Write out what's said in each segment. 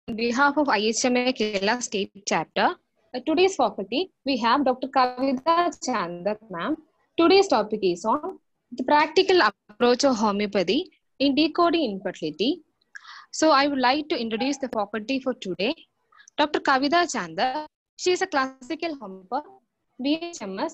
On behalf of IHMA Kerala State Chapter, today's faculty, we have Dr. Kavita Chandak, ma'am. Today's topic is on the practical approach of homeopathy in decoding infertility. So I would like to introduce the faculty for today. Dr. Kavita Chandak, she is a classical homeopath, BHMS,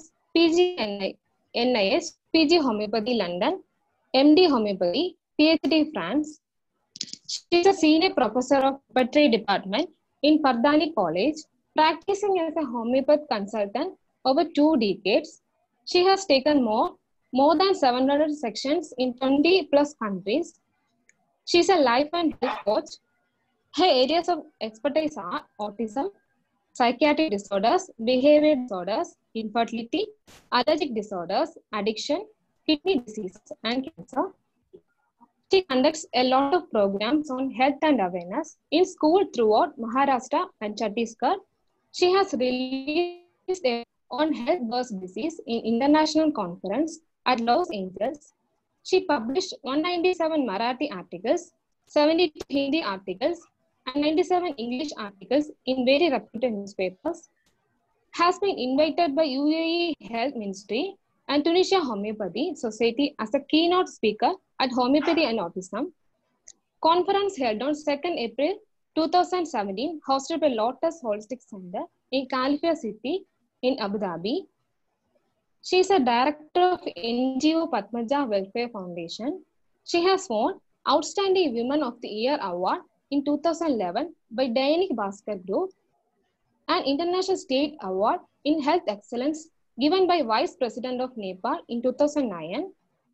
NIH, PG Homeopathy London, MD Homeopathy, PhD France. She is a senior professor of Homeopatry Department in Pardani College, practicing as a homeopath consultant over 2 decades. She has taken more than 700 sections in 20 plus countries. She is a life and health coach. Her areas of expertise are autism, psychiatric disorders, behavior disorders, infertility, allergic disorders, addiction, kidney disease, and cancer. She conducts a lot of programs on health and awareness in school throughout Maharashtra and Chhattisgarh. She has released a on health versus disease in international conference at Los Angeles. She published 197 Marathi articles, 72 Hindi articles, and 97 English articles in very reputed newspapers. Has been invited by UAE Health Ministry and Tunisia Homeopathy Society as a keynote speaker at Homeopathy and Autism. Conference held on 2nd April 2017, hosted by Lotus Holistic Center in Khalifa City in Abu Dhabi. She is a director of NGO Padmaja Welfare Foundation. She has won Outstanding Women of the Year Award in 2011 by Dainik Bhaskar Group, an International State Award in Health Excellence given by Vice President of Nepal in 2009.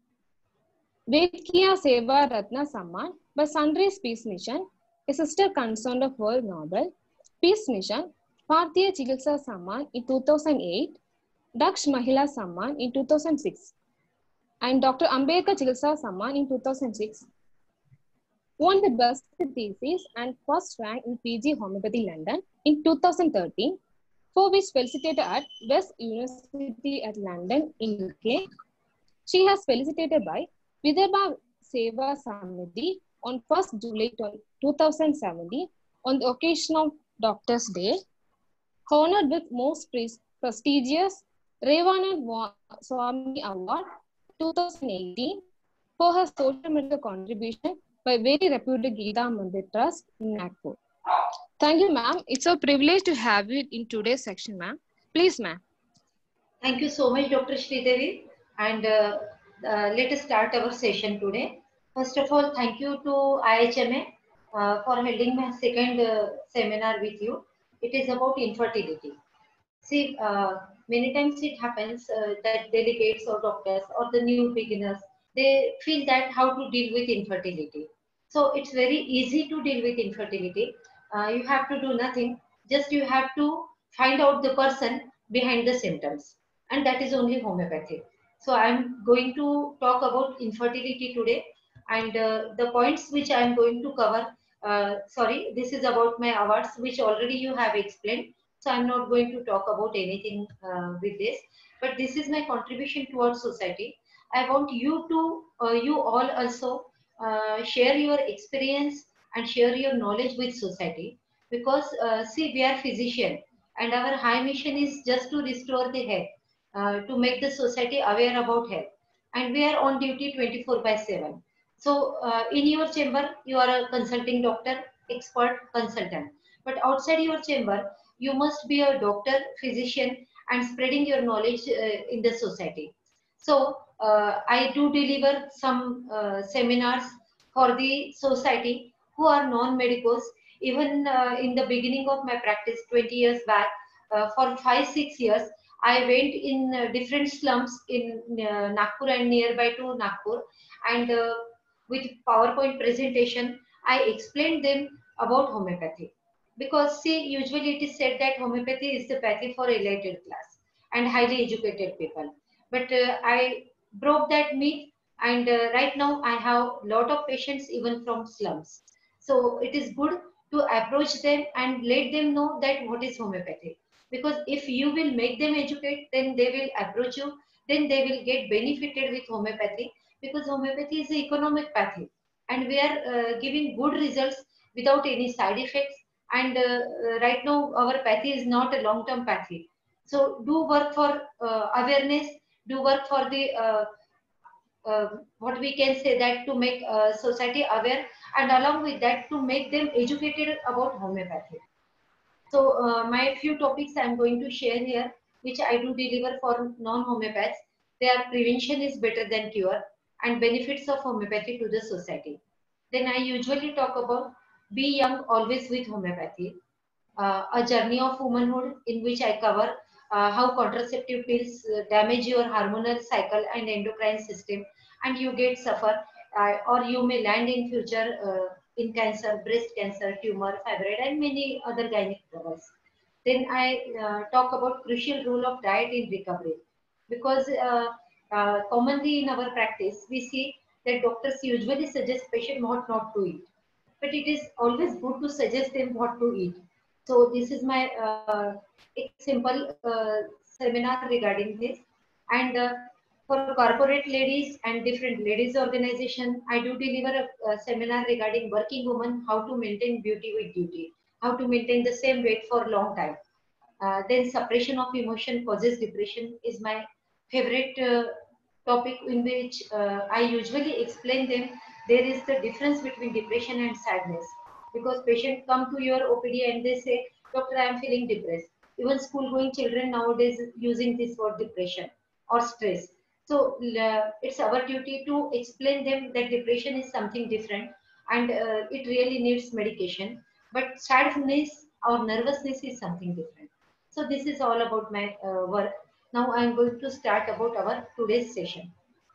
Vedkiya Seva Ratna Samman by Sunrise Peace Mission, a sister concern of World Nobel Peace Mission, Bharatiya Chikitsa Samman in 2008, Daksh Mahila Samman in 2006, and Dr. Ambedkar Chikitsa Samman in 2006. Won the best thesis and first rank in PG Homeopathy London in 2013, for which felicitated at West University at London in UK. She has felicitated by Vidarbha Seva Samiti on 1st July 2017 on the occasion of Doctor's Day, honored with most prestigious Revanand Swami Award 2018 for her social media contribution by very reputed Geeta Mandir Trust in Nagpur. Thank you, ma'am. It's a privilege to have you in today's section, ma'am. Please, ma'am. Thank you so much, Dr. Sridevi. And let us start our session today. First of all, thank you to IHMA for holding my second seminar with you. It is about infertility. See, many times it happens that delegates or doctors or the new beginners, they feel that how to deal with infertility. So it's very easy to deal with infertility. You have to do nothing. Just you have to find out the person behind the symptoms. And that is only homeopathy. So I'm going to talk about infertility today. And the points which I'm going to cover, sorry, this is about my awards, which already you have explained. So I'm not going to talk about anything with this. But this is my contribution towards society. I want you to, you all also share your experience and share your knowledge with society, because see, we are physician and our high mission is just to restore the health, to make the society aware about health, and we are on duty 24/7. So in your chamber you are a consulting doctor, expert, consultant, but outside your chamber you must be a doctor, physician, and spreading your knowledge in the society. So I do deliver some seminars for the society who are non-medicos. Even in the beginning of my practice 20 years back, for 5-6 years, I went in different slums in Nagpur and nearby to Nagpur, and with PowerPoint presentation, I explained them about homeopathy. Because see, usually it is said that homeopathy is the pathy for elated class and highly educated people. But I broke that myth, and right now I have lot of patients even from slums. So it is good to approach them and let them know that what is homeopathy. Because if you will make them educate, then they will approach you, then they will get benefited with homeopathy, because homeopathy is an economic pathy and we are giving good results without any side effects, and right now our pathy is not a long-term pathy. So do work for awareness, do work for the what we can say that to make society aware, and along with that to make them educated about homeopathy. So my few topics I am going to share here, which I do deliver for non-homeopaths. They are prevention is better than cure and benefits of homeopathy to the society. Then I usually talk about be young always with homeopathy, a journey of womanhood in which I cover how contraceptive pills damage your hormonal cycle and endocrine system, and you get suffer, or you may land in future in cancer, breast cancer, tumor, fibroid, and many other gynec troubles. Then I talk about crucial role of diet in recovery, because commonly in our practice we see that doctors usually suggest patient what not to eat, but it is always good to suggest them what to eat. So this is my simple seminar regarding this. And for corporate ladies and different ladies organization, I do deliver a seminar regarding working women, how to maintain beauty with duty, how to maintain the same weight for a long time. Then suppression of emotion causes depression is my favorite topic, in which I usually explain them there is the difference between depression and sadness. Because patients come to your OPD and they say, Doctor, I am feeling depressed. Even school going children nowadays using this word depression or stress. So it's our duty to explain them that depression is something different, and it really needs medication. But sadness or nervousness is something different. So this is all about my work. Now I am going to start about our today's session.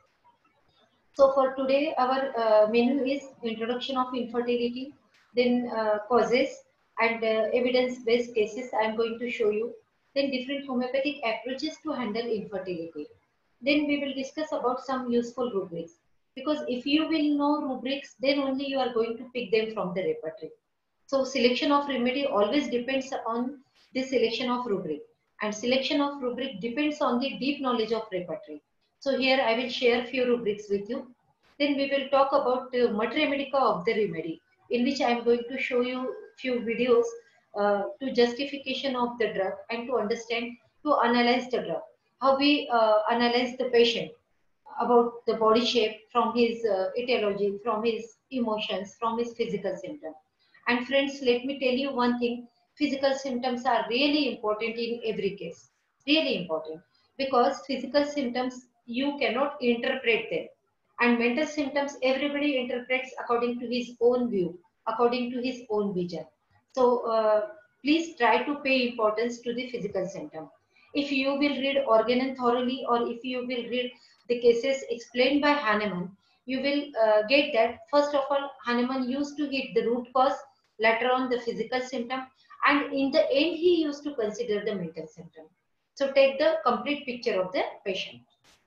So for today, our menu is introduction of infertility, then causes and evidence-based cases I am going to show you, then different homeopathic approaches to handle infertility. Then we will discuss about some useful rubrics, because if you will know rubrics, then only you are going to pick them from the repertory. So selection of remedy always depends upon the selection of rubric, and selection of rubric depends on the deep knowledge of repertory. So here I will share few rubrics with you. Then we will talk about Mater Medica of the remedy, in which I am going to show you few videos to justification of the drug and to understand, to analyze the drug. How we analyze the patient about the body shape from his etiology, from his emotions, from his physical symptoms. And friends, let me tell you one thing, physical symptoms are really important in every case. Really important. Because physical symptoms, you cannot interpret them. And mental symptoms, everybody interprets according to his own view, according to his own vision. So please try to pay importance to the physical symptom. If you will read Organon thoroughly, or if you will read the cases explained by Hahnemann, you will get that first of all, Hahnemann used to hit the root cause, later on the physical symptom, and in the end he used to consider the mental symptom. So take the complete picture of the patient.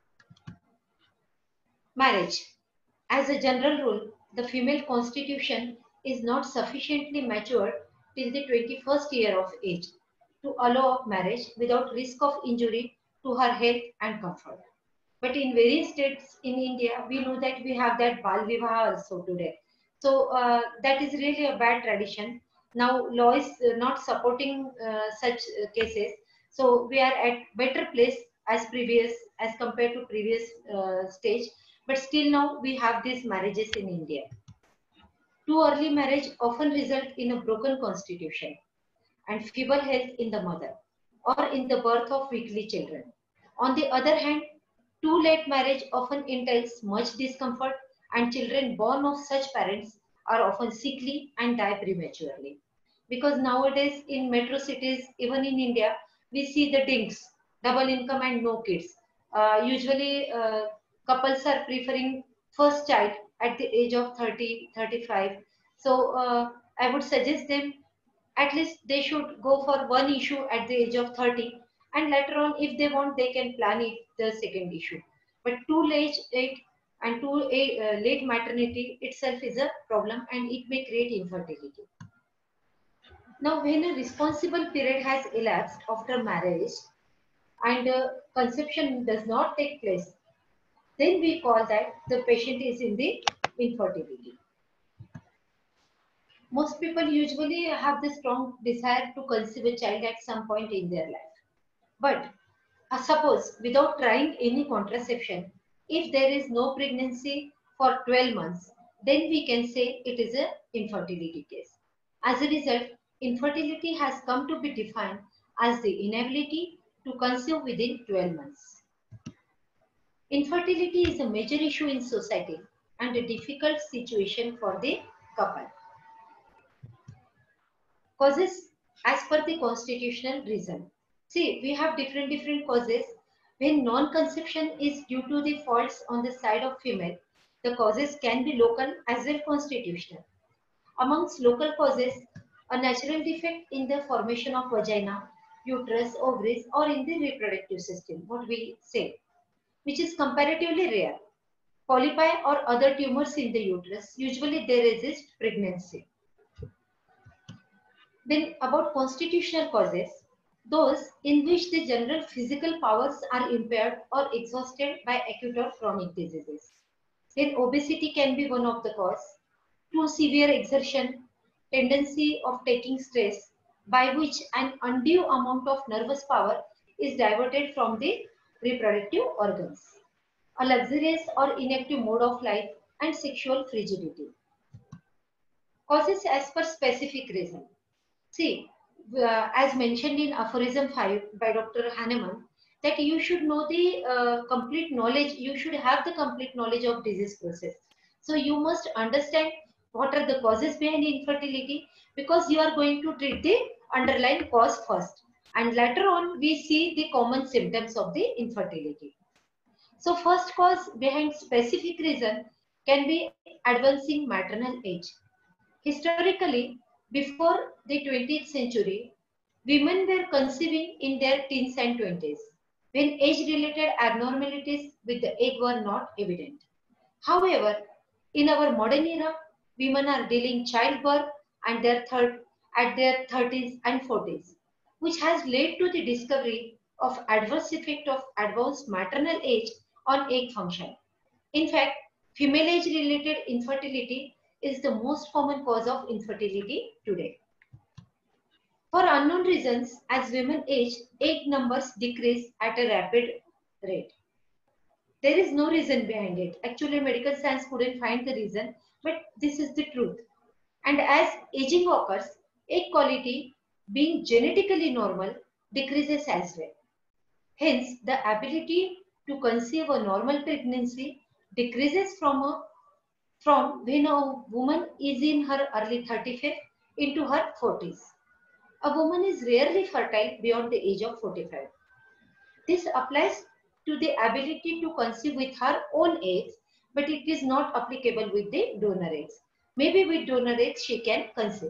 Marriage. As a general rule, the female constitution is not sufficiently matured till the 21st year of age to allow of marriage without risk of injury to her health and comfort. But in various states in India, we know that we have that Bal Vivaha also today. So that is really a bad tradition. Now law is not supporting such cases. So we are at better place as previous, as compared to previous stage. But still now we have these marriages in India. Too early marriage often result in a broken constitution and feeble health in the mother, or in the birth of weakly children. On the other hand, too late marriage often entails much discomfort, and children born of such parents are often sickly and die prematurely. Because nowadays in metro cities, even in India, we see the dinks, double income and no kids. Usually, couples are preferring first child at the age of 30, 35. So, I would suggest them at least they should go for one issue at the age of 30, and later on if they want they can plan it the second issue. But too late and late maternity itself is a problem, and it may create infertility. Now when a responsible period has elapsed after marriage and conception does not take place, then we call that the patient is in the infertility. Most people usually have the strong desire to conceive a child at some point in their life. But suppose without trying any contraception, if there is no pregnancy for 12 months, then we can say it is an infertility case. As a result, infertility has come to be defined as the inability to conceive within 12 months. Infertility is a major issue in society and a difficult situation for the couple. Causes as per the constitutional reason. See, we have different causes. When non-conception is due to the faults on the side of female, the causes can be local as well constitutional. Amongst local causes, a natural defect in the formation of vagina, uterus, ovaries, or in the reproductive system, what we say, which is comparatively rare. Polypi or other tumors in the uterus, usually they resist pregnancy. Then about constitutional causes, those in which the general physical powers are impaired or exhausted by acute or chronic diseases. Then obesity can be one of the cause. Too severe exertion, tendency of taking stress, by which an undue amount of nervous power is diverted from the reproductive organs. A luxurious or inactive mode of life and sexual frigidity. Causes as per specific reason. See, as mentioned in aphorism 5 by Dr. Hahnemann, that you should know the complete knowledge, you should have the complete knowledge of disease process. So you must understand what are the causes behind infertility, because you are going to treat the underlying cause first. And later on, we see the common symptoms of the infertility. So first cause behind specific reason can be advancing maternal age. Historically, before the 20th century, women were conceiving in their teens and 20s, when age-related abnormalities with the egg were not evident. However, in our modern era, women are dealing childbirth and at their 30s and 40s, which has led to the discovery of adverse effect of advanced maternal age on egg function. In fact, female age-related infertility is the most common cause of infertility today. For unknown reasons, as women age, egg numbers decrease at a rapid rate. There is no reason behind it. Actually, medical science couldn't find the reason, but this is the truth. And as aging occurs, egg quality, being genetically normal, decreases as well. Hence, the ability to conceive a normal pregnancy decreases from when a woman is in her early 35th into her 40s. A woman is rarely fertile beyond the age of 45. This applies to the ability to conceive with her own eggs, but it is not applicable with the donor eggs. Maybe with donor eggs she can conceive.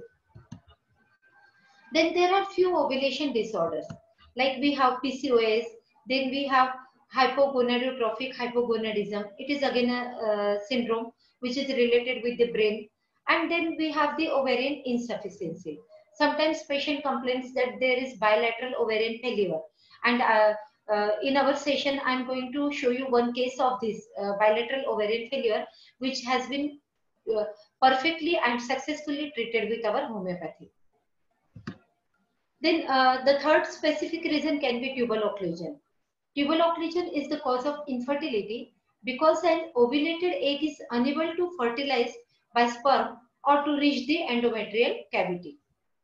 Then there are few ovulation disorders, like we have PCOS, then we have hypogonadotrophic hypogonadism. It is again a syndrome which is related with the brain. And then we have the ovarian insufficiency. Sometimes patient complains that there is bilateral ovarian failure. And in our session, I'm going to show you one case of this bilateral ovarian failure, which has been perfectly and successfully treated with our homeopathy. Then the third specific reason can be tubal occlusion. Tubal occlusion is the cause of infertility because an ovulated egg is unable to fertilize by sperm or to reach the endometrial cavity.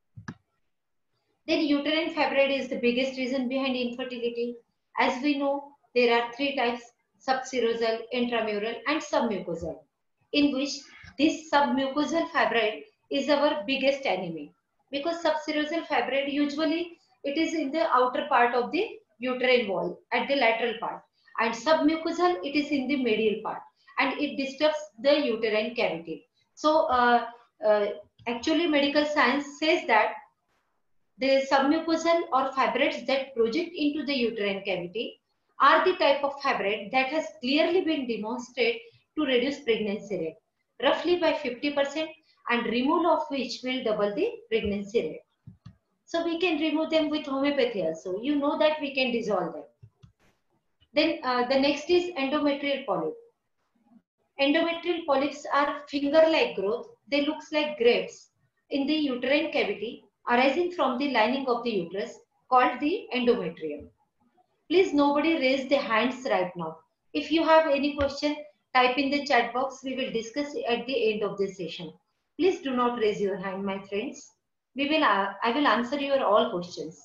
Then uterine fibroid is the biggest reason behind infertility. As we know, there are three types: subserosal, intramural and submucosal, in which this submucosal fibroid is our biggest enemy. Because subserosal fibroid usually it is in the outer part of the uterine wall at the lateral part, and submucosal it is in the medial part and it disturbs the uterine cavity. So actually medical science says that the submucosal or fibroids that project into the uterine cavity are the type of fibroid that has clearly been demonstrated to reduce pregnancy rate, roughly by 50%, and removal of which will double the pregnancy rate. So we can remove them with homeopathy also. You know that we can dissolve them. Then the next is endometrial polyp. Endometrial polyps are finger-like growth. They look like grapes in the uterine cavity arising from the lining of the uterus called the endometrium. Please nobody raise their hands right now. If you have any question, type in the chat box. We will discuss at the end of this session. Please do not raise your hand, my friends. I will answer your all questions.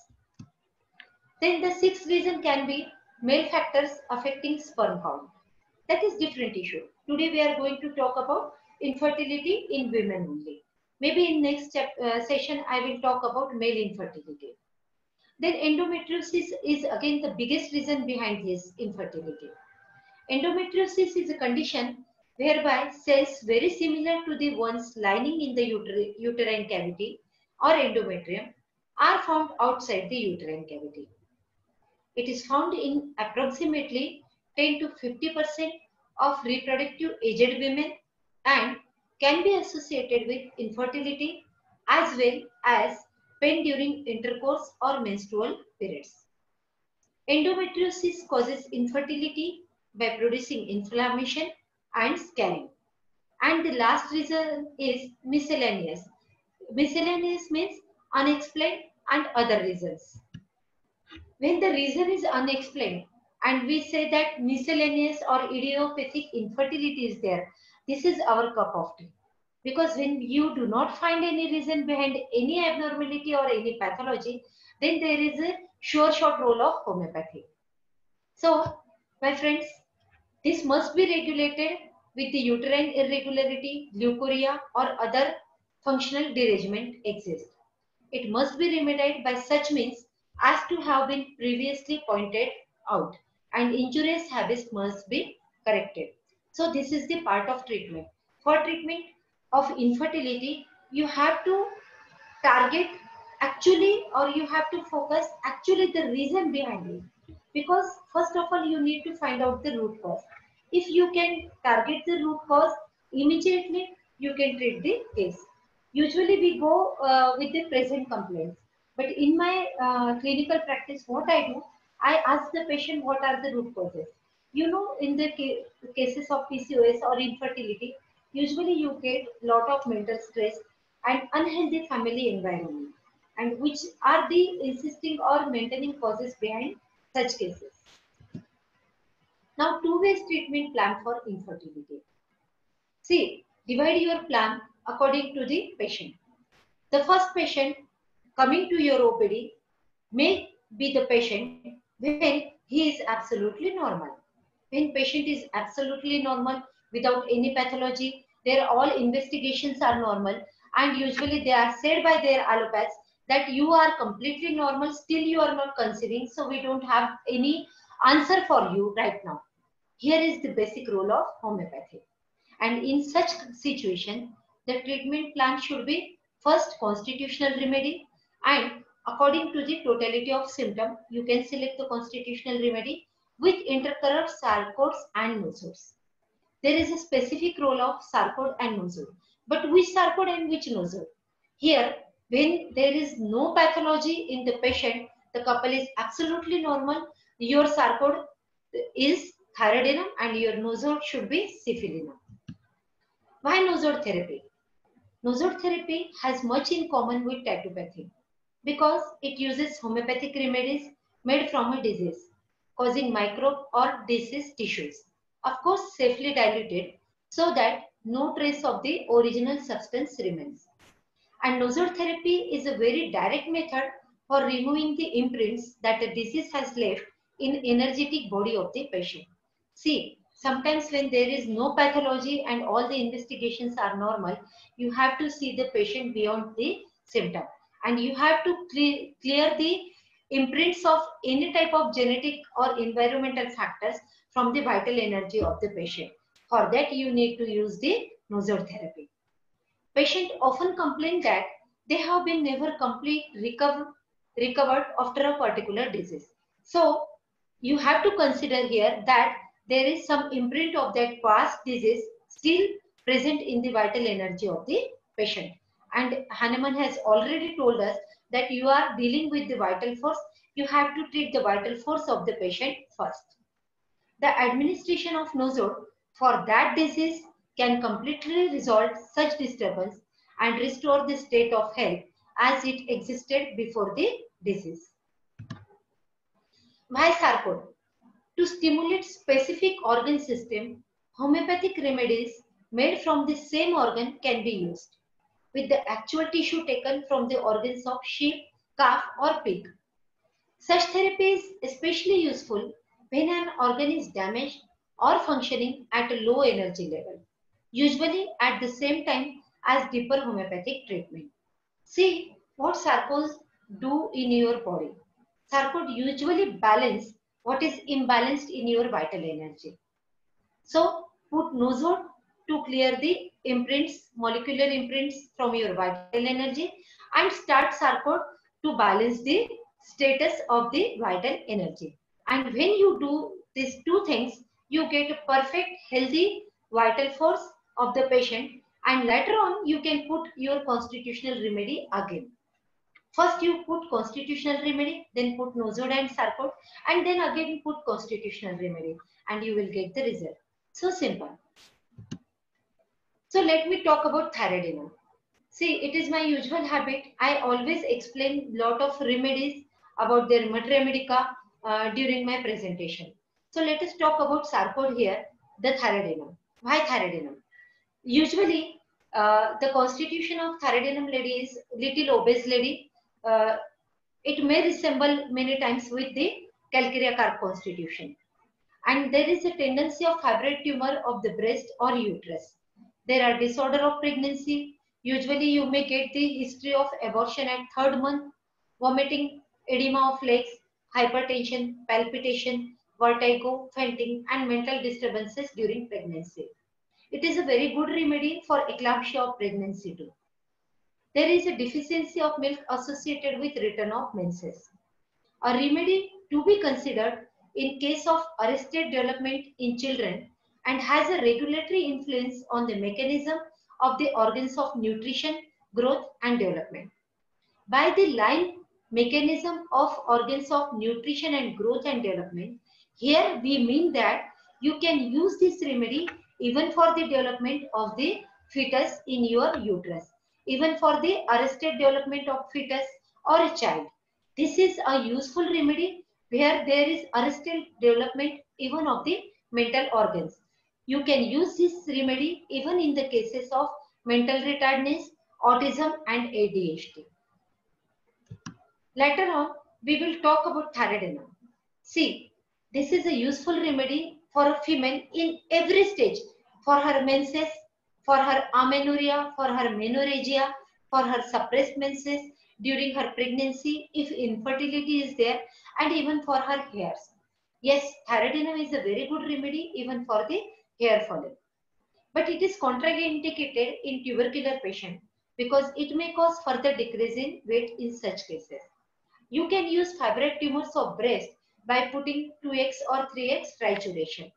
Then the sixth reason can be male factors affecting sperm count. That is different issue. Today we are going to talk about infertility in women only. Maybe in next session I will talk about male infertility. Then endometriosis is again the biggest reason behind this infertility. Endometriosis is a condition whereby cells very similar to the ones lining in the uterine cavity or endometrium are found outside the uterine cavity. It is found in approximately 10 to 50% of reproductive aged women and can be associated with infertility as well as pain during intercourse or menstrual periods. Endometriosis causes infertility by producing inflammation and scarring. And the last reason is miscellaneous. Miscellaneous means unexplained and other reasons. When the reason is unexplained and we say that miscellaneous or idiopathic infertility is there, this is our cup of tea. Because when you do not find any reason behind any abnormality or any pathology, then there is a sure shot role of homeopathy. So, my friends, this must be regulated with the uterine irregularity, leukorrhea or other functional derangement exist. It must be remedied by such means as to have been previously pointed out, and injurious habits must be corrected. So this is the part of treatment. For treatment of infertility, you have to target actually, or you have to focus actually the reason behind it. Because first of all, you need to find out the root cause. If you can target the root cause, immediately you can treat the case. Usually we go with the present complaints. But in my clinical practice, what I do, I ask the patient what are the root causes. You know, in the cases of PCOS or infertility, usually you get lot of mental stress and unhealthy family environment, and which are the insisting or maintaining causes behind such cases. Now, two-way treatment plan for infertility. See, divide your plan according to the patient. The first patient coming to your OPD may be the patient when he is absolutely normal. When patient is absolutely normal without any pathology, their all investigations are normal, and usually they are said by their allopaths that you are completely normal, still you are not conceiving, so we don't have any answer for you right now. Here is the basic role of homeopathy. And in such situation, the treatment plan should be first constitutional remedy, and according to the totality of symptom, you can select the constitutional remedy with intercurrent sarcodes and nosodes. There is a specific role of sarcode and nosode. But which sarcode and which nosode? Here, when there is no pathology in the patient, the couple is absolutely normal, your sarcode is thyroidinum and your nosode should be syphilinum. Why nosode therapy? Nosode therapy has much in common with tattopathy because it uses homeopathic remedies made from a disease, causing microbe or diseased tissues, of course safely diluted so that no trace of the original substance remains. And nosode therapy is a very direct method for removing the imprints that the disease has left in energetic body of the patient. See, sometimes when there is no pathology and all the investigations are normal, you have to see the patient beyond the symptom, and you have to clear the imprints of any type of genetic or environmental factors from the vital energy of the patient. For that, you need to use the nosode therapy. Patient often complain that they have been never completely recovered after a particular disease. So you have to consider here that there is some imprint of that past disease still present in the vital energy of the patient. And Hahnemann has already told us that you are dealing with the vital force. You have to treat the vital force of the patient first. The administration of nosode for that disease can completely resolve such disturbance and restore the state of health as it existed before the disease. Why sarcode? To stimulate specific organ system, homeopathic remedies made from the same organ can be used with the actual tissue taken from the organs of sheep, calf or pig. Such therapy is especially useful when an organ is damaged or functioning at a low energy level, usually at the same time as deeper homeopathic treatment. See what sarcodes do in your body. Sarcode usually balance what is imbalanced in your vital energy. So put Nozode to clear the imprints, molecular imprints from your vital energy, and start sarcode to balance the status of the vital energy. And when you do these two things, you get a perfect healthy vital force of the patient, and later on you can put your constitutional remedy again. First you put constitutional remedy, then put Nozode and sarcode, and then again put constitutional remedy, and you will get the result. So simple. So let me talk about thyroidinum. See, it is my usual habit. I always explain lot of remedies about their materia medica during my presentation. So let us talk about sarcode here, the thyroidinum. Why thyroidinum? Usually, the constitution of thyroidinum lady is little obese lady. It may resemble many times with the calcarea carp constitution. And there is a tendency of fibroid tumor of the breast or uterus. There are disorder of pregnancy. Usually you may get the history of abortion at 3rd month, vomiting, edema of legs, hypertension, palpitation, vertigo, fainting, and mental disturbances during pregnancy. It is a very good remedy for eclampsia of pregnancy too. There is a deficiency of milk associated with return of menses. A remedy to be considered in case of arrested development in children and has a regulatory influence on the mechanism of the organs of nutrition, growth and development. By the line mechanism of organs of nutrition and growth and development, here we mean that you can use this remedy even for the development of the fetus in your uterus, even for the arrested development of fetus or a child. This is a useful remedy where there is arrested development even of the mental organs. You can use this remedy even in the cases of mental retardedness, autism and ADHD. Later on, we will talk about thyroidinum. See, this is a useful remedy for a female in every stage, for her menses, for her amenorrhea, for her menorrhagia, for her suppressed menses, during her pregnancy, if infertility is there, and even for her hairs. Yes, thyroidinum is a very good remedy even for the hair falling. But it is contraindicated in tubercular patient because it may cause further decrease in weight in such cases. You can use fibroid tumors of breast by putting 2x or 3x trituration.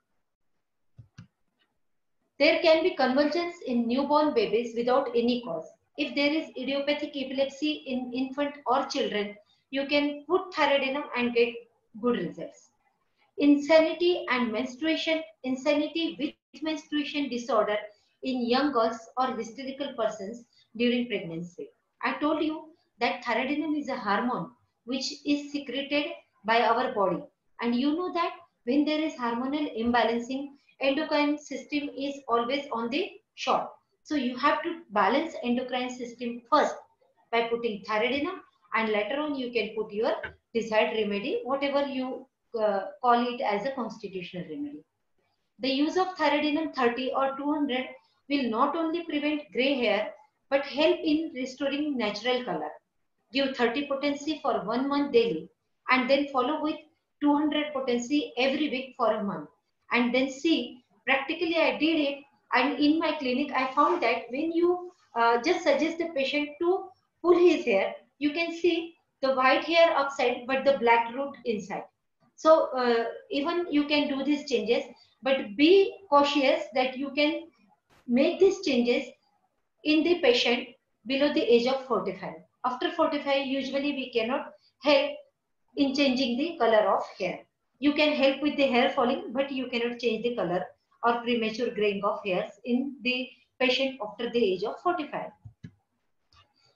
There can be convulsions in newborn babies without any cause. If there is idiopathic epilepsy in infant or children, you can put thyroidinum and get good results. Insanity and menstruation, insanity with menstruation disorder in young girls or hysterical persons during pregnancy. I told you that thyroidinum is a hormone which is secreted by our body. And you know that when there is hormonal imbalancing, endocrine system is always on the short. So you have to balance endocrine system first by putting thyroidinum, and later on you can put your desired remedy, whatever you call it as a constitutional remedy. The use of thyroidinum 30 or 200 will not only prevent grey hair but help in restoring natural color. Give 30 potency for 1 month daily and then follow with 200 potency every week for a month. And then see, practically I did it, and in my clinic I found that when you just suggest the patient to pull his hair, you can see the white hair upside but the black root inside. So even you can do these changes, but be cautious that you can make these changes in the patient below the age of 45. After 45, usually we cannot help in changing the color of hair. You can help with the hair falling, but you cannot change the color or premature graying of hairs in the patient after the age of 45.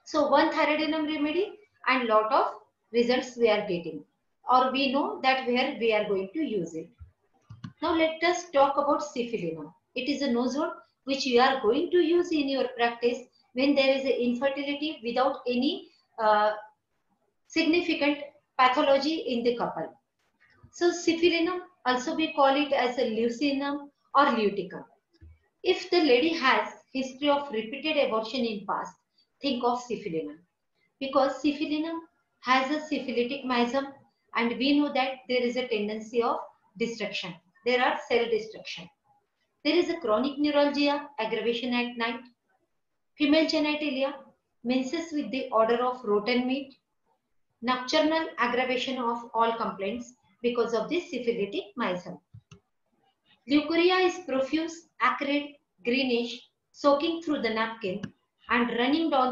So one thyroidinum remedy and lot of results we are getting, or we know that where we are going to use it. Now let us talk about Cifilinum. It is a nosol which you are going to use in your practice when there is a infertility without any significant pathology in the couple. So Cifilinum, also we call it as a leucinum or luticum. If the lady has history of repeated abortion in past, think of Cifilinum. Because Cifilinum has a syphilitic miasm, and we know that there is a tendency of destruction. There are cell destruction. There is a chronic neuralgia, aggravation at night, female genitalia, menses with the odor of rotten meat, nocturnal aggravation of all complaints because of this syphilitic miasm. Leukorrhea is profuse, acrid, greenish, soaking through the napkin and running down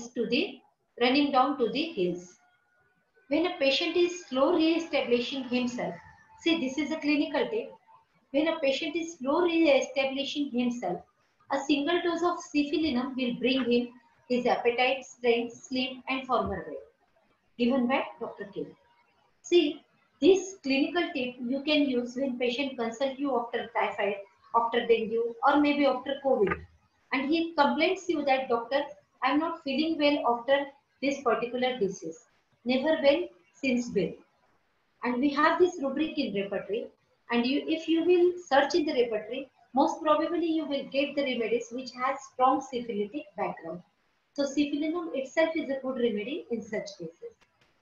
to the heels. When a patient is slow re-establishing himself, see this is a clinical tip. When a patient is slow re-establishing himself, a single dose of Cifilinum will bring him his appetite, strength, sleep and former weight. Given by Dr. Kim. See, this clinical tip you can use when patient consult you after typhoid, after dengue or maybe after COVID. And he complains you that doctor, I am not feeling well after this particular disease. Never well since well. And we have this rubric in repertory. And if you will search in the repertory, most probably you will get the remedies which has strong syphilitic background. So Cifilinum itself is a good remedy in such cases.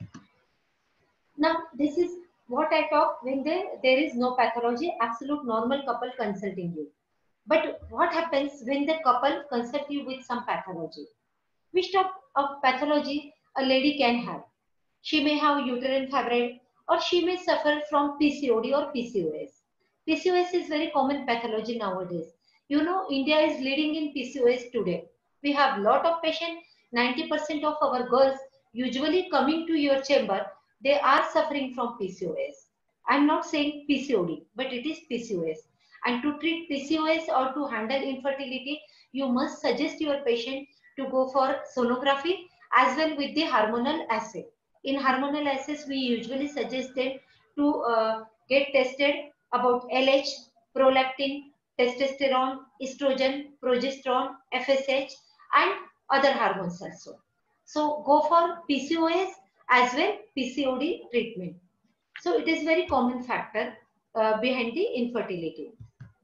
Now, this is what I talk when there is no pathology, absolute normal couple consulting you. But what happens when the couple consult you with some pathology? Which type of pathology a lady can have? She may have uterine fibroid or she may suffer from PCOD or PCOS. PCOS is very common pathology nowadays. You know, India is leading in PCOS today. We have lot of patients, 90% of our girls usually coming to your chamber, they are suffering from PCOS. I'm not saying PCOD, but it is PCOS. And to treat PCOS or to handle infertility, you must suggest your patient to go for sonography as well with the hormonal assay. In hormonal assays, we usually suggest them to get tested about LH, prolactin, testosterone, estrogen, progesterone, FSH, and other hormones also. So go for PCOS as well PCOD treatment. So it is very common factor behind the infertility.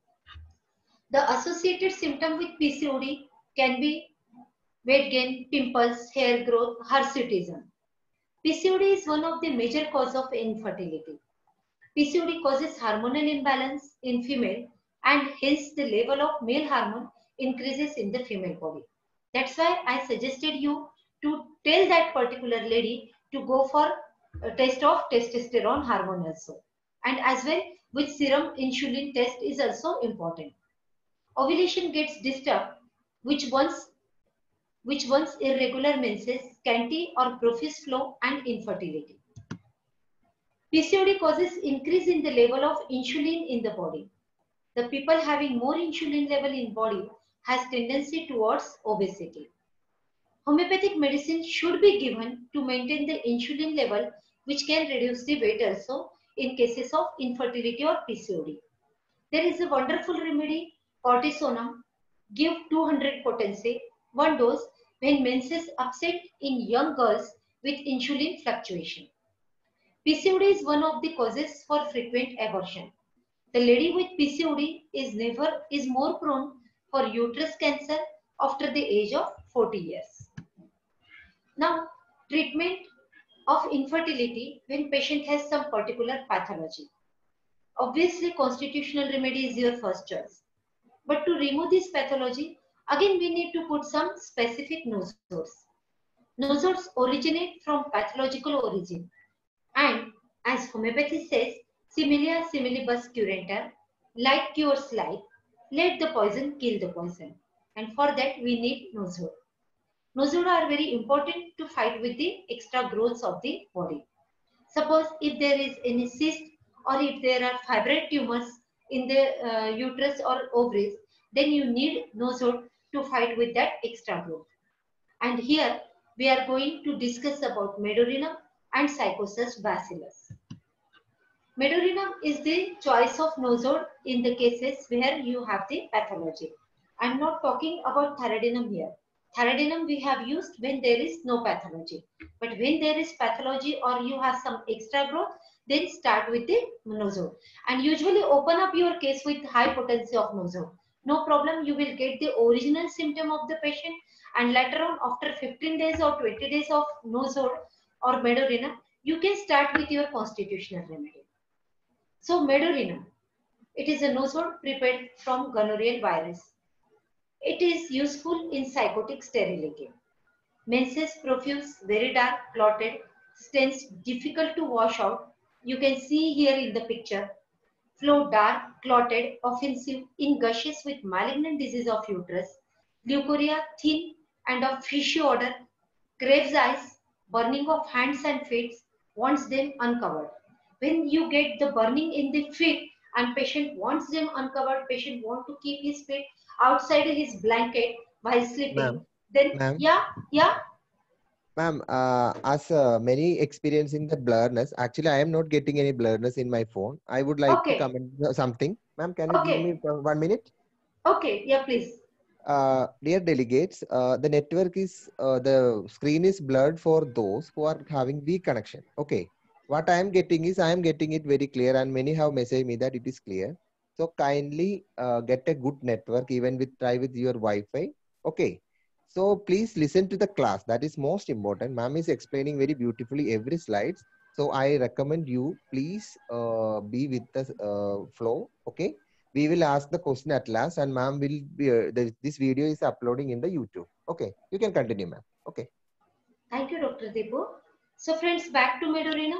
The associated symptom with PCOD can be weight gain, pimples, hair growth, hirsutism. PCOD is one of the major causes of infertility. PCOD causes hormonal imbalance in female and hence the level of male hormone increases in the female body. That's why I suggested you to tell that particular lady to go for a test of testosterone hormone also. And as well with serum insulin test is also important. Ovulation gets disturbed which once irregular menses, scanty or profuse flow and infertility. PCOD causes increase in the level of insulin in the body. The people having more insulin level in body has tendency towards obesity. Homeopathic medicine should be given to maintain the insulin level which can reduce the weight also in cases of infertility or PCOD. There is a wonderful remedy, cortisone. Give 200 potency, 1 dose when menses upset in young girls with insulin fluctuation. PCOD is one of the causes for frequent abortion. The lady with PCOD is more prone for uterus cancer after the age of 40 years. Now, treatment of infertility when patient has some particular pathology. Obviously, constitutional remedy is your first choice. But to remove this pathology, again we need to put some specific nosodes. Nosodes originate from pathological origin. And as homeopathy says, similia similibus curanter, like cures like, let the poison kill the poison. And for that we need nosode. Nosode are very important to fight with the extra growths of the body. Suppose if there is any cyst or if there are fibroid tumors in the uterus or ovaries, then you need nosode to fight with that extra growth. And here we are going to discuss about Medullinium and Psychosis bacillus. Medullinium is the choice of nosode in the cases where you have the pathology. I am not talking about Tharadinum here. Tharadinum we have used when there is no pathology. But when there is pathology or you have some extra growth, then start with the nosode. And usually open up your case with high potency of nosode. No problem, you will get the original symptom of the patient, and later on after 15 days or 20 days of nosode or Medullinium, you can start with your constitutional remedy. So Medullinium, it is a nosode prepared from gonorrheal virus. It is useful in psychotic sterility. Menses profuse, very dark, clotted, stains difficult to wash out. You can see here in the picture. Flow dark, clotted, offensive, in gushes with malignant disease of uterus. Leukorrhea thin and of fishy odor. Graves' eyes, burning of hands and feet, wants them uncovered. When you get the burning in the feet and patient wants them uncovered, patient want to keep his feet outside his blanket while sleeping, Ma'am, then ma'am, yeah, ma'am, as many experiencing the blurriness, actually, I am not getting any blurriness in my phone. I would like to okay, comment something. Ma'am, can you give me okay, 1 minute? okay, yeah, please. Dear delegates, the network is, the screen is blurred for those who are having weak connection. Okay. What I am getting is, I am getting it very clear, and many have messaged me that it is clear. So kindly get a good network, even with try with your Wi-Fi. Okay. So please listen to the class. That is most important. Ma'am is explaining very beautifully every slides. So I recommend you please be with the flow. Okay. We will ask the question at last, and ma'am will be this video is uploading in the YouTube. Okay, you can continue, ma'am. Okay. Thank you, Dr. Deepu. So friends, back to Medullinium.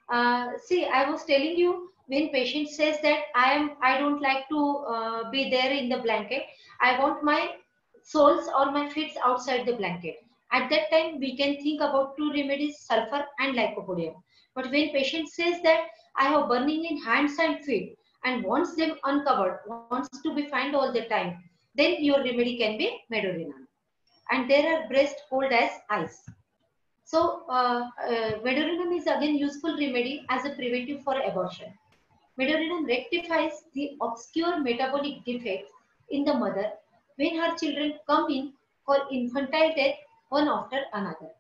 See, I was telling you, when patient says that I don't like to be there in the blanket. I want my soles or my feet outside the blanket. At that time, we can think about two remedies, sulfur and lycopodium. But when patient says that I have burning in hands and feet and wants them uncovered, wants to be found all the time, then your remedy can be Medullinium. And there are breast cold as ice. So, Medullinium is again useful remedy as a preventive for abortion. Medullinium rectifies the obscure metabolic defects in the mother when her children come in for infantile death one after another.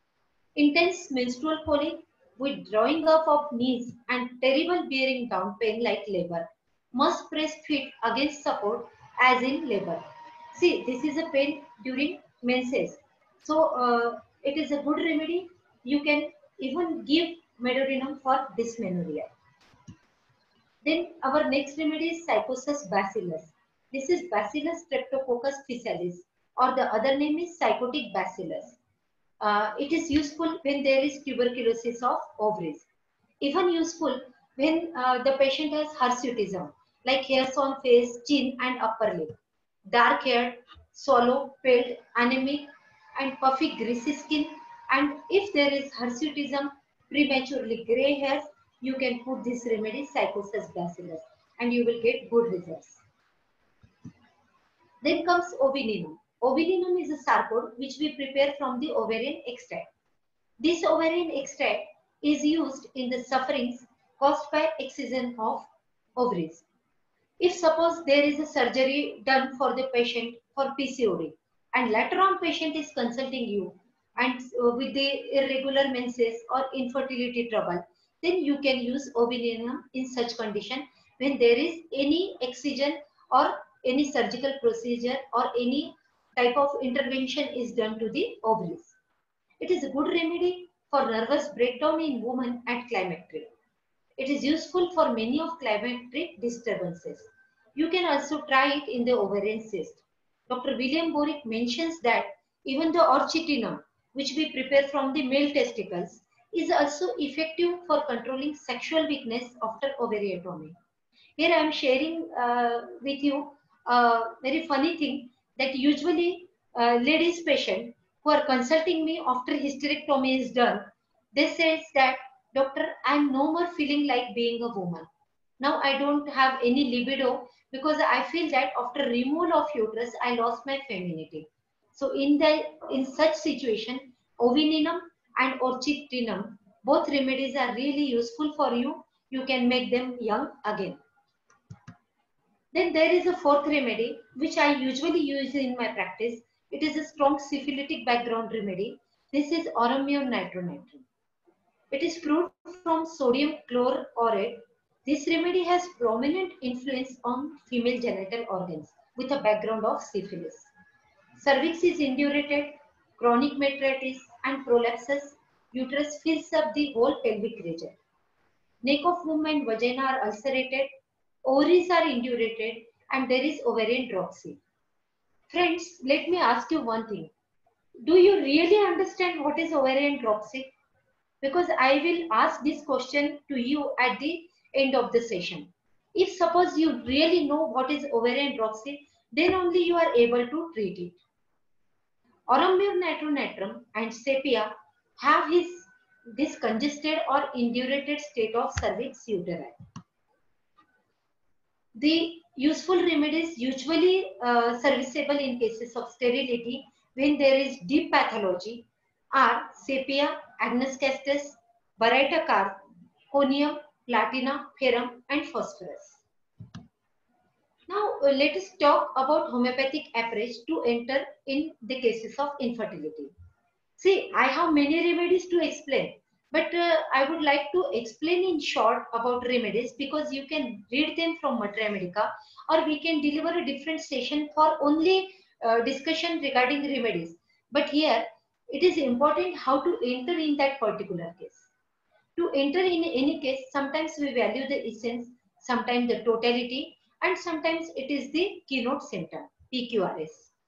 Intense menstrual colic with drawing up of knees and terrible bearing down pain like labor. Must press feet against support as in labor. See, this is a pain during menses. So, it is a good remedy. You can even give Medullinium for dysmenorrhea. Then our next remedy is Psychosis bacillus. This is Bacillus streptococcus faecalis, or the other name is psychotic bacillus. It is useful when there is tuberculosis of ovaries. Even useful when the patient has hirsutism, like hairs on face, chin and upper lip. Dark hair, swallow, pale, anemic and puffy greasy skin. And if there is hirsutism, prematurely gray hairs, you can put this remedy Psychosis bacillus and you will get good results. Then comes Ovininum. Ovininum is a sarcode which we prepare from the ovarian extract. This ovarian extract is used in the sufferings caused by excision of ovaries. If suppose there is a surgery done for the patient for PCOD and later on patient is consulting you and with the irregular menses or infertility trouble, then you can use Ovininum in such condition when there is any excision or any surgical procedure or any type of intervention is done to the ovaries. It is a good remedy for nervous breakdown in women at climacteric. It is useful for many of climacteric disturbances. You can also try it in the ovarian cyst. Dr. William Borick mentions that even the orchitinum, which we prepare from the male testicles, is also effective for controlling sexual weakness after ovariectomy. Here I am sharing with you a very funny thing that usually ladies patient who are consulting me after hysterectomy is done, they says that, doctor, I am no more feeling like being a woman. Now I don't have any libido because I feel that after removal of uterus, I lost my femininity. So in such situation, Ovininum and orchitrinum, both remedies are really useful for you. You can make them young again. Then there is a fourth remedy which I usually use in my practice. It is a strong syphilitic background remedy. This is Aurumur nitronitrum. It is brewed from sodium chlororate. This remedy has prominent influence on female genital organs with a background of syphilis. Cervix is indurated, chronic metritis and prolapsus. Uterus fills up the whole pelvic region. Neck of womb and vagina are ulcerated. Ovaries are indurated and there is ovarian dropsy. Friends, let me ask you one thing. Do you really understand what is ovarian dropsy? Because I will ask this question to you at the end of the session. If suppose you really know what is ovarian dropsy, then only you are able to treat it. Aurumur nitronitrum and sepia have this congested or indurated state of cervix uteri. The useful remedies usually serviceable in cases of sterility when there is deep pathology are sepia, agnus castus, baryta carp, conium, platina, ferrum and phosphorus. Now let us talk about homeopathic approach to enter in the cases of infertility. See, I have many remedies to explain, but I would like to explain in short about remedies because you can read them from Materia Medica, or we can deliver a different session for only discussion regarding remedies. But here it is important how to enter in that particular case. To enter in any case, sometimes we value the essence, sometimes the totality, and sometimes it is the keynote symptom, PQRS.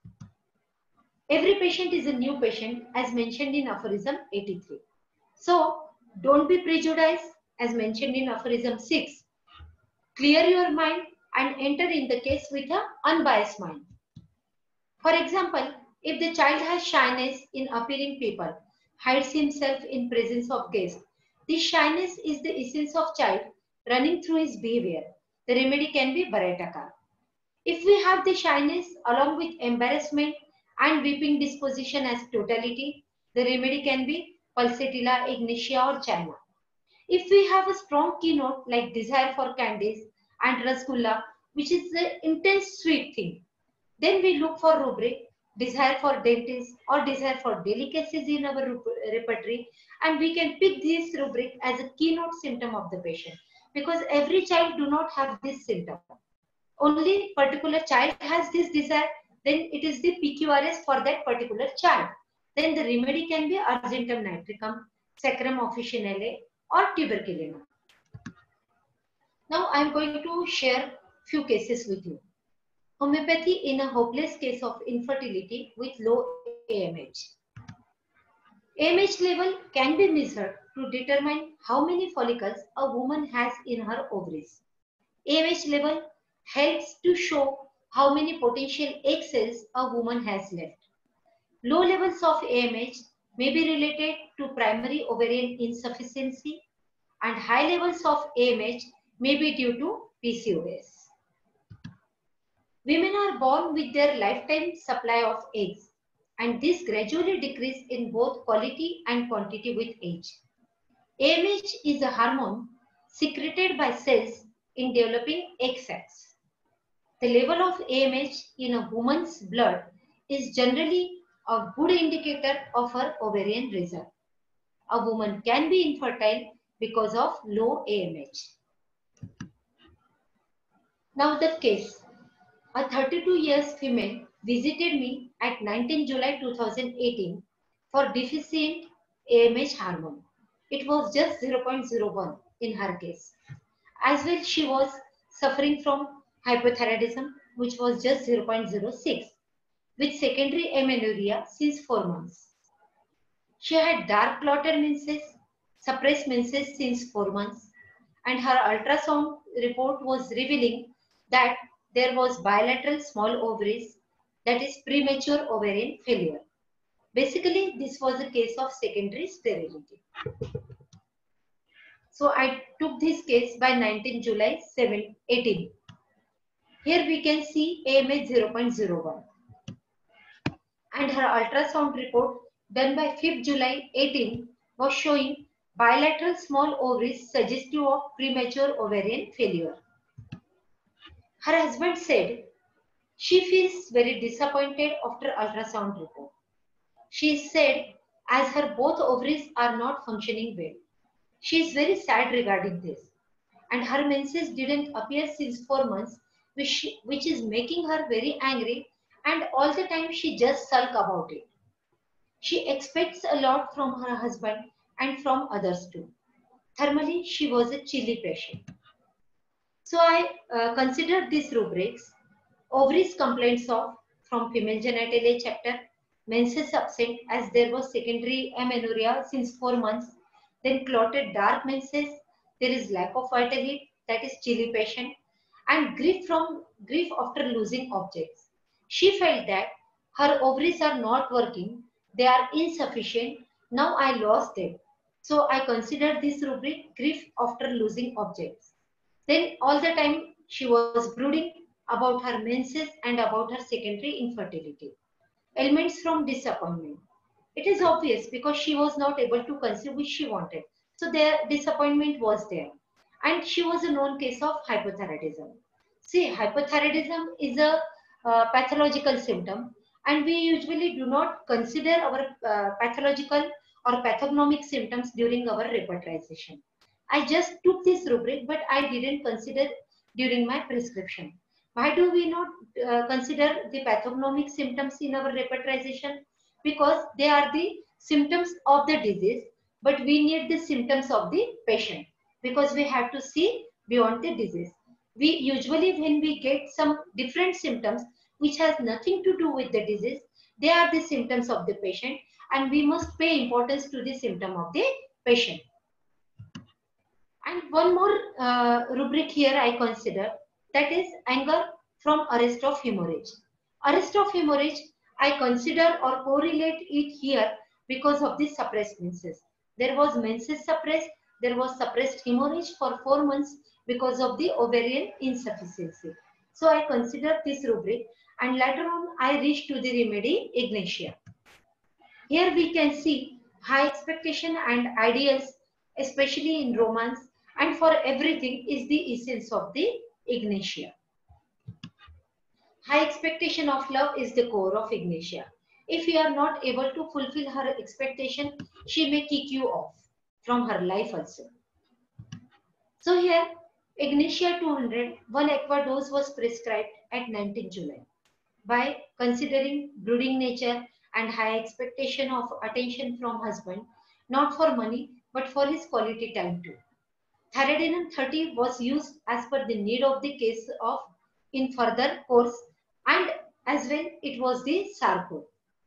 Every patient is a new patient as mentioned in aphorism 83. So don't be prejudiced as mentioned in aphorism 6. Clear your mind and enter in the case with an unbiased mind. For example, if the child has shyness in appearing people, hides himself in presence of guests, this shyness is the essence of child running through his behavior. The remedy can be baryta carp. If we have the shyness along with embarrassment and weeping disposition as totality, the remedy can be pulsatilla, ignitia or china. If we have a strong keynote like desire for candies and rasgulla, which is the intense sweet thing, then we look for rubric, desire for dentist or desire for delicacies in our repertory, and we can pick this rubric as a keynote symptom of the patient because every child do not have this symptom. Only particular child has this desire, then it is the PQRS for that particular child. Then the remedy can be argentum nitricum, saccharum officinale or tuberculinum. Now I am going to share few cases with you. Homeopathy in a hopeless case of infertility with low AMH. AMH level can be measured to determine how many follicles a woman has in her ovaries. AMH level helps to show how many potential egg cells a woman has left. Low levels of AMH may be related to primary ovarian insufficiency and high levels of AMH may be due to PCOS. Women are born with their lifetime supply of eggs and this gradually decreases in both quality and quantity with age. AMH is a hormone secreted by cells in developing egg sacs. The level of AMH in a woman's blood is generally a good indicator of her ovarian reserve. A woman can be infertile because of low AMH. Now the case. A 32 years female visited me at 19 July 2018 for deficient AMH hormone. It was just 0.01 in her case. As well, she was suffering from hypothyroidism, which was just 0.06, with secondary amenorrhea since 4 months. She had dark clotted menses, suppressed menses since 4 months, and her ultrasound report was revealing that there was bilateral small ovaries, that is premature ovarian failure. Basically, this was a case of secondary sterility. So I took this case by 19 July 18. Here we can see AMH 0.01 and her ultrasound report done by 5th July 18 was showing bilateral small ovaries suggestive of premature ovarian failure. Her husband said she feels very disappointed after ultrasound report. She said as her both ovaries are not functioning well. She is very sad regarding this, and her menses didn't appear since 4 months, which is making her very angry, and all the time she just sulk about it. She expects a lot from her husband and from others too. Thermally, she was a chilly patient. So I considered these rubrics: ovaries complaints of from female genitalia chapter, menses absent as there was secondary amenorrhea since 4 months, then clotted dark menses, there is lack of vital heat, that is chilly patient, and grief after losing objects. She felt that her ovaries are not working, they are insufficient, now I lost them. So I considered this rubric grief after losing objects. Then all the time she was brooding about her menses and about her secondary infertility. Elements from disappointment. It is obvious because she was not able to conceive which she wanted. So their disappointment was there. And she was a known case of hypothyroidism. See, hypothyroidism is a pathological symptom, and we usually do not consider our pathological or pathognomic symptoms during our repertorization. I just took this rubric, but I didn't consider during my prescription. Why do we not consider the pathognomic symptoms in our repertorization? Because they are the symptoms of the disease, but we need the symptoms of the patient because we have to see beyond the disease. We usually, when we get some different symptoms which has nothing to do with the disease, they are the symptoms of the patient, and we must pay importance to the symptom of the patient. And one more rubric here I consider, that is anger from arrest of hemorrhage. Arrest of hemorrhage I consider or correlate it here because of the suppressed menses. There was menses suppressed, there was suppressed hemorrhage for 4 months because of the ovarian insufficiency. So I consider this rubric, and later on I reached to the remedy Ignatia. Here we can see high expectation and ideals, especially in romance, and for everything is the essence of the Ignatia. High expectation of love is the core of Ignatia. If you are not able to fulfill her expectation, she may kick you off from her life also. So here, Ignatia 200, 1 aqua dose was prescribed at 19 July. By considering brooding nature and high expectation of attention from husband, not for money, but for his quality time too. Thyroidinum 30 was used as per the need of the case of in further course, and as well it was the Sarco.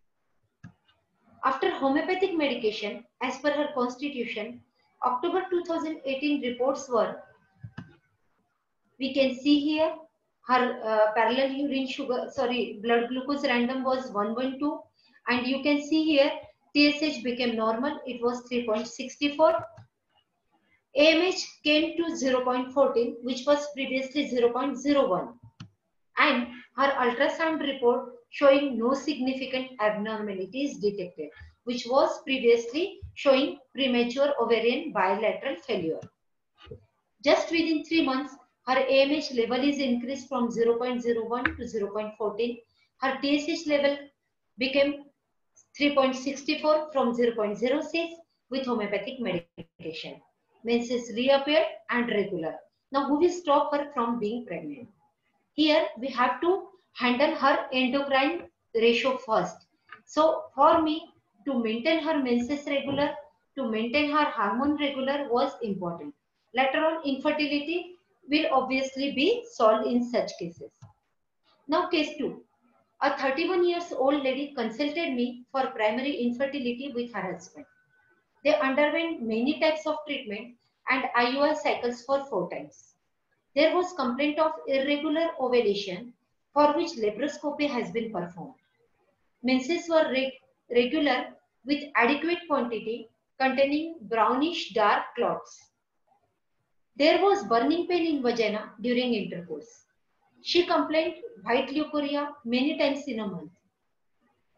After homeopathic medication, as per her constitution, October 2018 reports were, we can see here, her parallel urine sugar, blood glucose random was 112, and you can see here TSH became normal, it was 3.64. AMH came to 0.14, which was previously 0.01, and her ultrasound report showing no significant abnormalities detected, which was previously showing premature ovarian bilateral failure. Just within 3 months, her AMH level is increased from 0.01 to 0.14. Her TSH level became 3.64 from 0.06 with homeopathic medication. Menses reappeared and regular. Now, who will stop her from being pregnant? Here, we have to handle her endocrine ratio first. So, for me, to maintain her menses regular, to maintain her hormone regular was important. Later on, infertility will obviously be solved in such cases. Now, case 2. A 31 years old lady consulted me for primary infertility with her husband. They underwent many types of treatment and IUI cycles for 4 times. There was complaint of irregular ovulation for which laparoscopy has been performed. Menses were regular with adequate quantity containing brownish dark clots. There was burning pain in vagina during intercourse. She complained white leukorrhea many times in a month.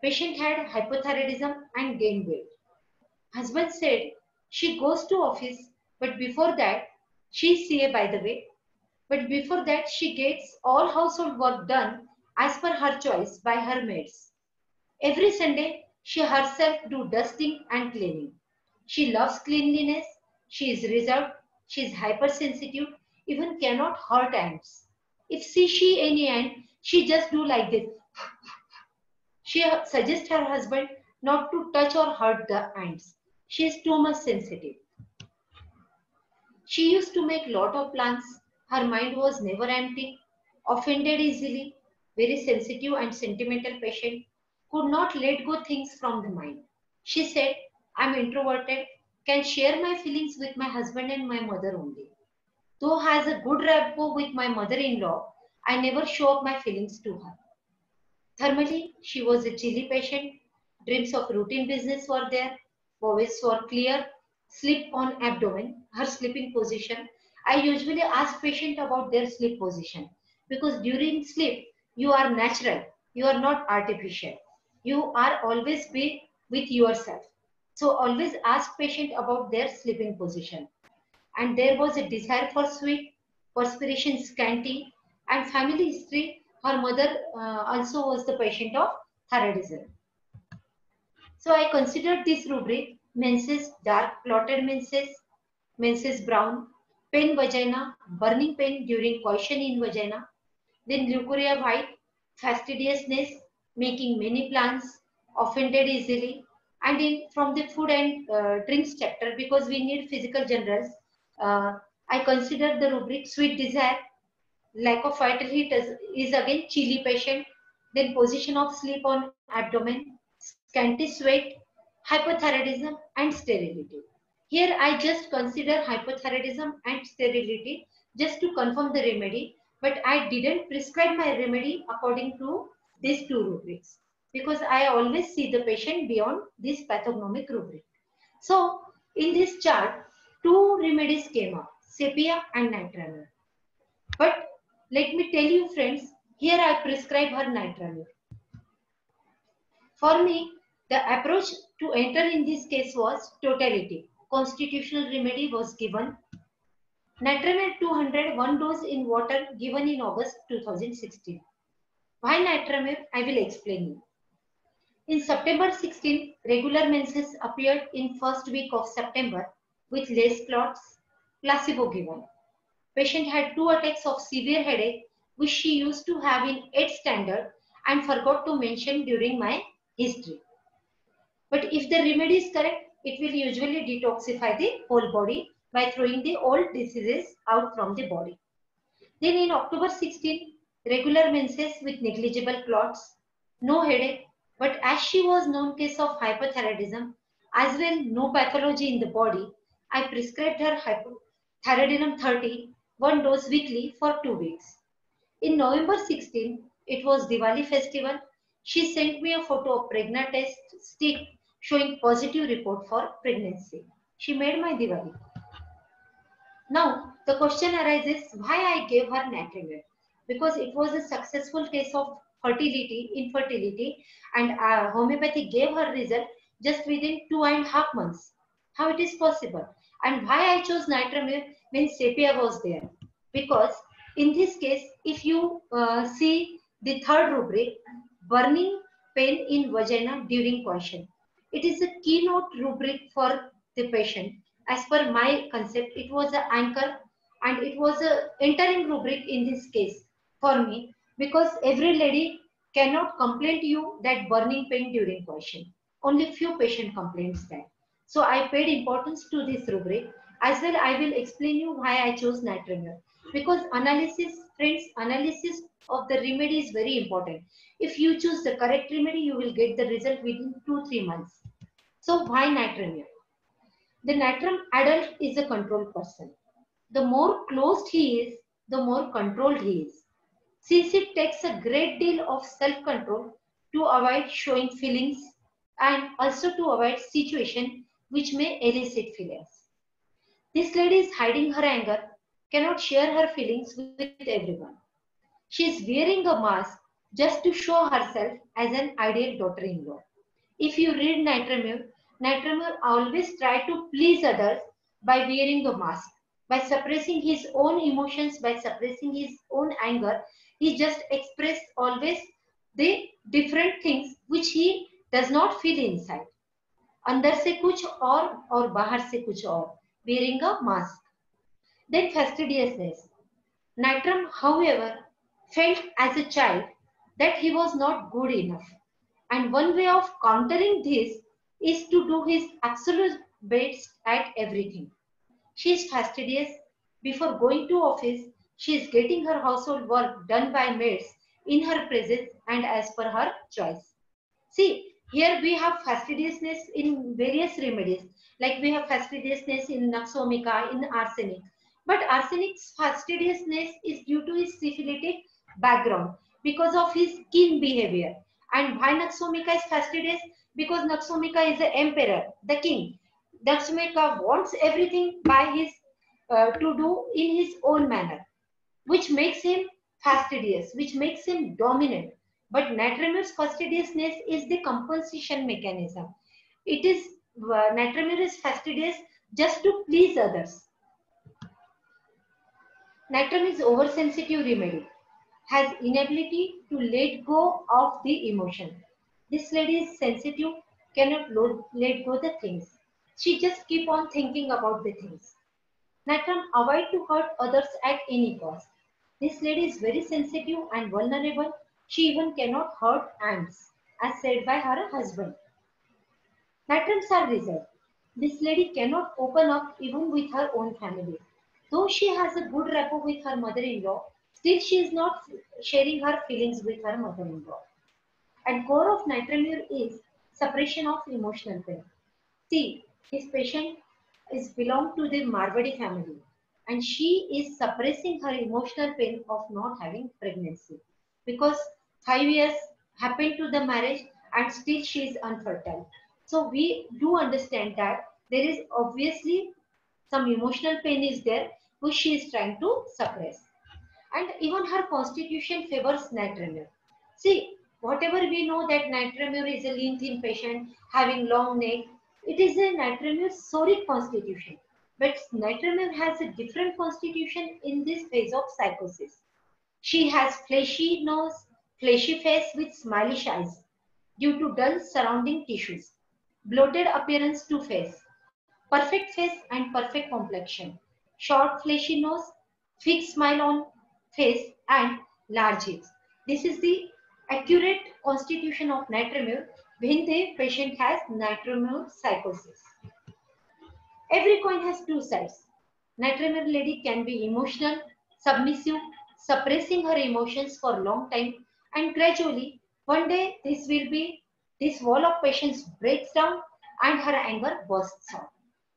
Patient had hypothyroidism and gained weight. Husband said she goes to office, but before that, she's CA by the way, but before that she gets all household work done as per her choice by her maids. Every Sunday, she herself do dusting and cleaning. She loves cleanliness, she is reserved, she is hypersensitive, even cannot hurt ants. If she any ant, she just do like this. She suggests her husband not to touch or hurt the ants. She is too much sensitive. She used to make lot of plans. Her mind was never empty, offended easily, very sensitive and sentimental patient, could not let go things from the mind. She said, I'm introverted, can share my feelings with my husband and my mother only. Though has a good rapport with my mother-in-law, I never show up my feelings to her. Thermally, she was a chilly patient. Dreams of routine business were there. Bowels were clear. Sleep on abdomen, her sleeping position. I usually ask patient about their sleep position because during sleep, you are natural. You are not artificial. You are always be with yourself. So always ask patient about their sleeping position. And there was a desire for sweet, perspiration scanty, and family history. Her mother also was the patient of thyroidism. So I considered this rubric: menses, dark clotted menses, menses brown, pain vagina, burning pain during coition in vagina, then leukorrhea white, fastidiousness, making many plans, offended easily, and in from the food and drinks chapter, because we need physical generals, uh, I consider the rubric sweet desire, lack of vital heat is again chilly patient, then position of sleep on abdomen, scanty sweat, hypothyroidism, and sterility. Here I just consider hypothyroidism and sterility just to confirm the remedy, but I didn't prescribe my remedy according to these two rubrics because I always see the patient beyond this pathognomic rubric. So in this chart, two remedies came up, sepia and nitramur. But let me tell you friends, here I prescribe her nitramur. For me, the approach to enter in this case was totality. Constitutional remedy was given. Nitramur 200, one dose in water given in August 2016. Why nitramur? I will explain you. In September 16, regular menses appeared in first week of September with less clots, placebo given. Patient had 2 attacks of severe headache which she used to have in 8th standard and forgot to mention during my history. But if the remedy is correct, it will usually detoxify the whole body by throwing the old diseases out from the body. Then in October 16, regular menses with negligible clots, no headache, but as she was known case of hypothyroidism, as well no pathology in the body, I prescribed her hypothyroidinum 30, one dose weekly for 2 weeks. In November 16, it was Diwali festival. She sent me a photo of pregnant test stick showing positive report for pregnancy. She made my Diwali. Now, the question arises why I gave her nitramur? Because it was a successful case of infertility, and homeopathy gave her result just within 2.5 months. How it is possible? And why I chose nitramur when sepia was there? Because in this case, if you see the third rubric, burning pain in vagina during coition, it is a keynote rubric for the patient. As per my concept, it was an anchor and it was a entering rubric in this case for me because every lady cannot complain to you that burning pain during coition. Only few patient complains that. So I paid importance to this rubric. As well, I will explain you why I chose nitramur. Because analysis, friends, analysis of the remedy is very important. If you choose the correct remedy, you will get the result within 2-3 months. So why nitramur? The natrum adult is a controlled person. The more closed he is, the more controlled he is. Since it takes a great deal of self-control to avoid showing feelings and also to avoid situation which may elicit feelings. This lady is hiding her anger, cannot share her feelings with everyone. She is wearing a mask just to show herself as an ideal daughter-in-law. If you read Nitremur, Nitremur always tried to please others by wearing a mask, by suppressing his own emotions, by suppressing his own anger. He just expressed always the different things which he does not feel inside. अंदर से कुछ और बाहर से कुछ और, wearing a mask. Then fastidiousness. Nitram, however, felt as a child that he was not good enough. And one way of countering this is to do his absolute best at everything. She is fastidious. Before going to office, she is getting her household work done by maids in her presence and as per her choice. See, here we have fastidiousness in various remedies. Like we have fastidiousness in Naxomica, in arsenic. But arsenic's fastidiousness is due to his syphilitic background because of his keen behavior. And why Naxomica is fastidious? Because Naxomica is the emperor, the king. Naxomica wants everything by his to do in his own manner, which makes him fastidious, which makes him dominant. But Nitremur's fastidiousness is the compensation mechanism. It is Nitremur is fastidious just to please others. Nitram is oversensitive remedy, has inability to let go of the emotion. This lady is sensitive, cannot let go the things. She just keep on thinking about the things. Nitram avoid to hurt others at any cost. This lady is very sensitive and vulnerable. She even cannot hurt ants, as said by her husband. Nitrams are reserved. This lady cannot open up even with her own family. Though she has a good rapport with her mother-in-law, still she is not sharing her feelings with her mother-in-law. And core of Nitramur is suppression of emotional pain. See, this patient is belong to the Marwadi family, and she is suppressing her emotional pain of not having pregnancy because 5 years happened to the marriage and still she is unfertile. So we do understand that there is obviously some emotional pain is there which she is trying to suppress. And even her constitution favors Nitramur. See, whatever we know that Nitramur is a lean thin patient having long neck, it is a Nitramur psoric constitution. But Nitramur has a different constitution in this phase of psychosis. She has fleshy nose, fleshy face with smiley eyes due to dull surrounding tissues, bloated appearance to face, perfect face and perfect complexion, short fleshy nose, fixed smile on face and large hips. This is the accurate constitution of Nitramur when the patient has Nitramur psychosis. Every coin has two sides. Nitramur lady can be emotional, submissive, suppressing her emotions for a long time, and gradually one day this wall of patience breaks down and her anger bursts out.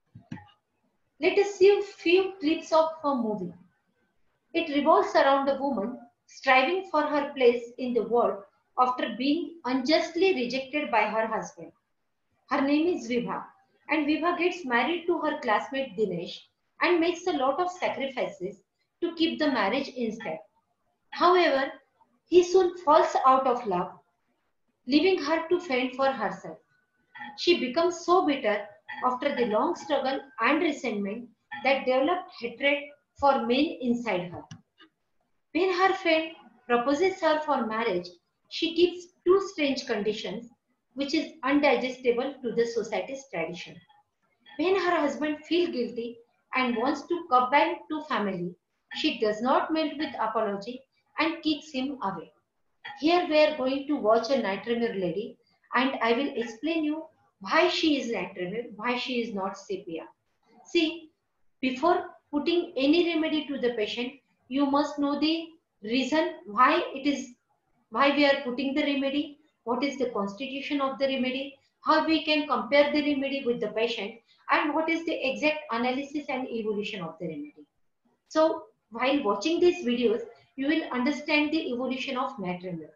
Let us see a few clips of a movie. It revolves around a woman striving for her place in the world after being unjustly rejected by her husband. Her name is Vibha, and Vibha gets married to her classmate Dinesh and makes a lot of sacrifices to keep the marriage intact. However, he soon falls out of love, leaving her to fend for herself. She becomes so bitter after the long struggle and resentment that developed hatred for men inside her. When her friend proposes her for marriage, she keeps two strange conditions which is undigestible to the society's tradition. When her husband feels guilty and wants to come back to family, she does not melt with apology and kicks him away. Here we are going to watch a Nitramur lady and I will explain you why she is Nitramur, why she is not sepia. See, before putting any remedy to the patient, you must know the reason why we are putting the remedy, what is the constitution of the remedy, how we can compare the remedy with the patient, and what is the exact analysis and evolution of the remedy. So while watching these videos, you will understand the evolution of Nitramur.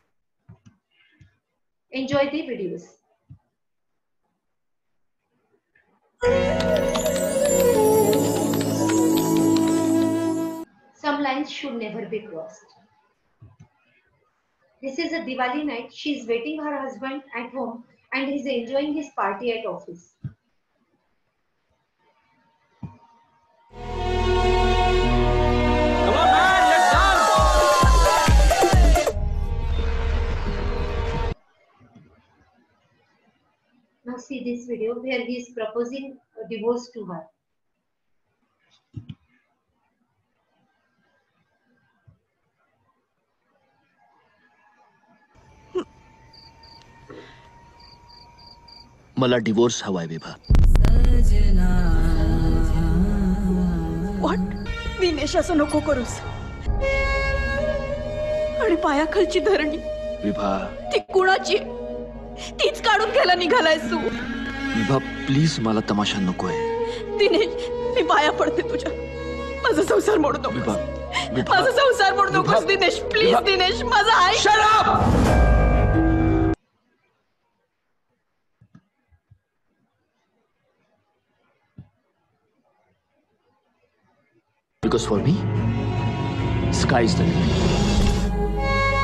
Enjoy the videos. Some lines should never be crossed. This is a Diwali night. She is waiting her husband at home and he is enjoying his party at office. Come on, man, let's dance! Now see this video where he is proposing a divorce to her. मला divorce हवाय Vibha. What? Dinesh असं नको करूस. आणि पायाखालची धरणी विभा, ती कुणाची? तीच काढून घ्यायला निघालायस तू. विभा प्लीज, मला तमाशा नकोय. दिनेश, मी पाया पडते तुझ्या. माझा संसार मोडू विभा, नकोस. विभा, माझा संसार मोडू नकोस दिनेश. प्लीज विभा. दिनेश, माझा ऐक. Shut up! Because for me, sky is the limit.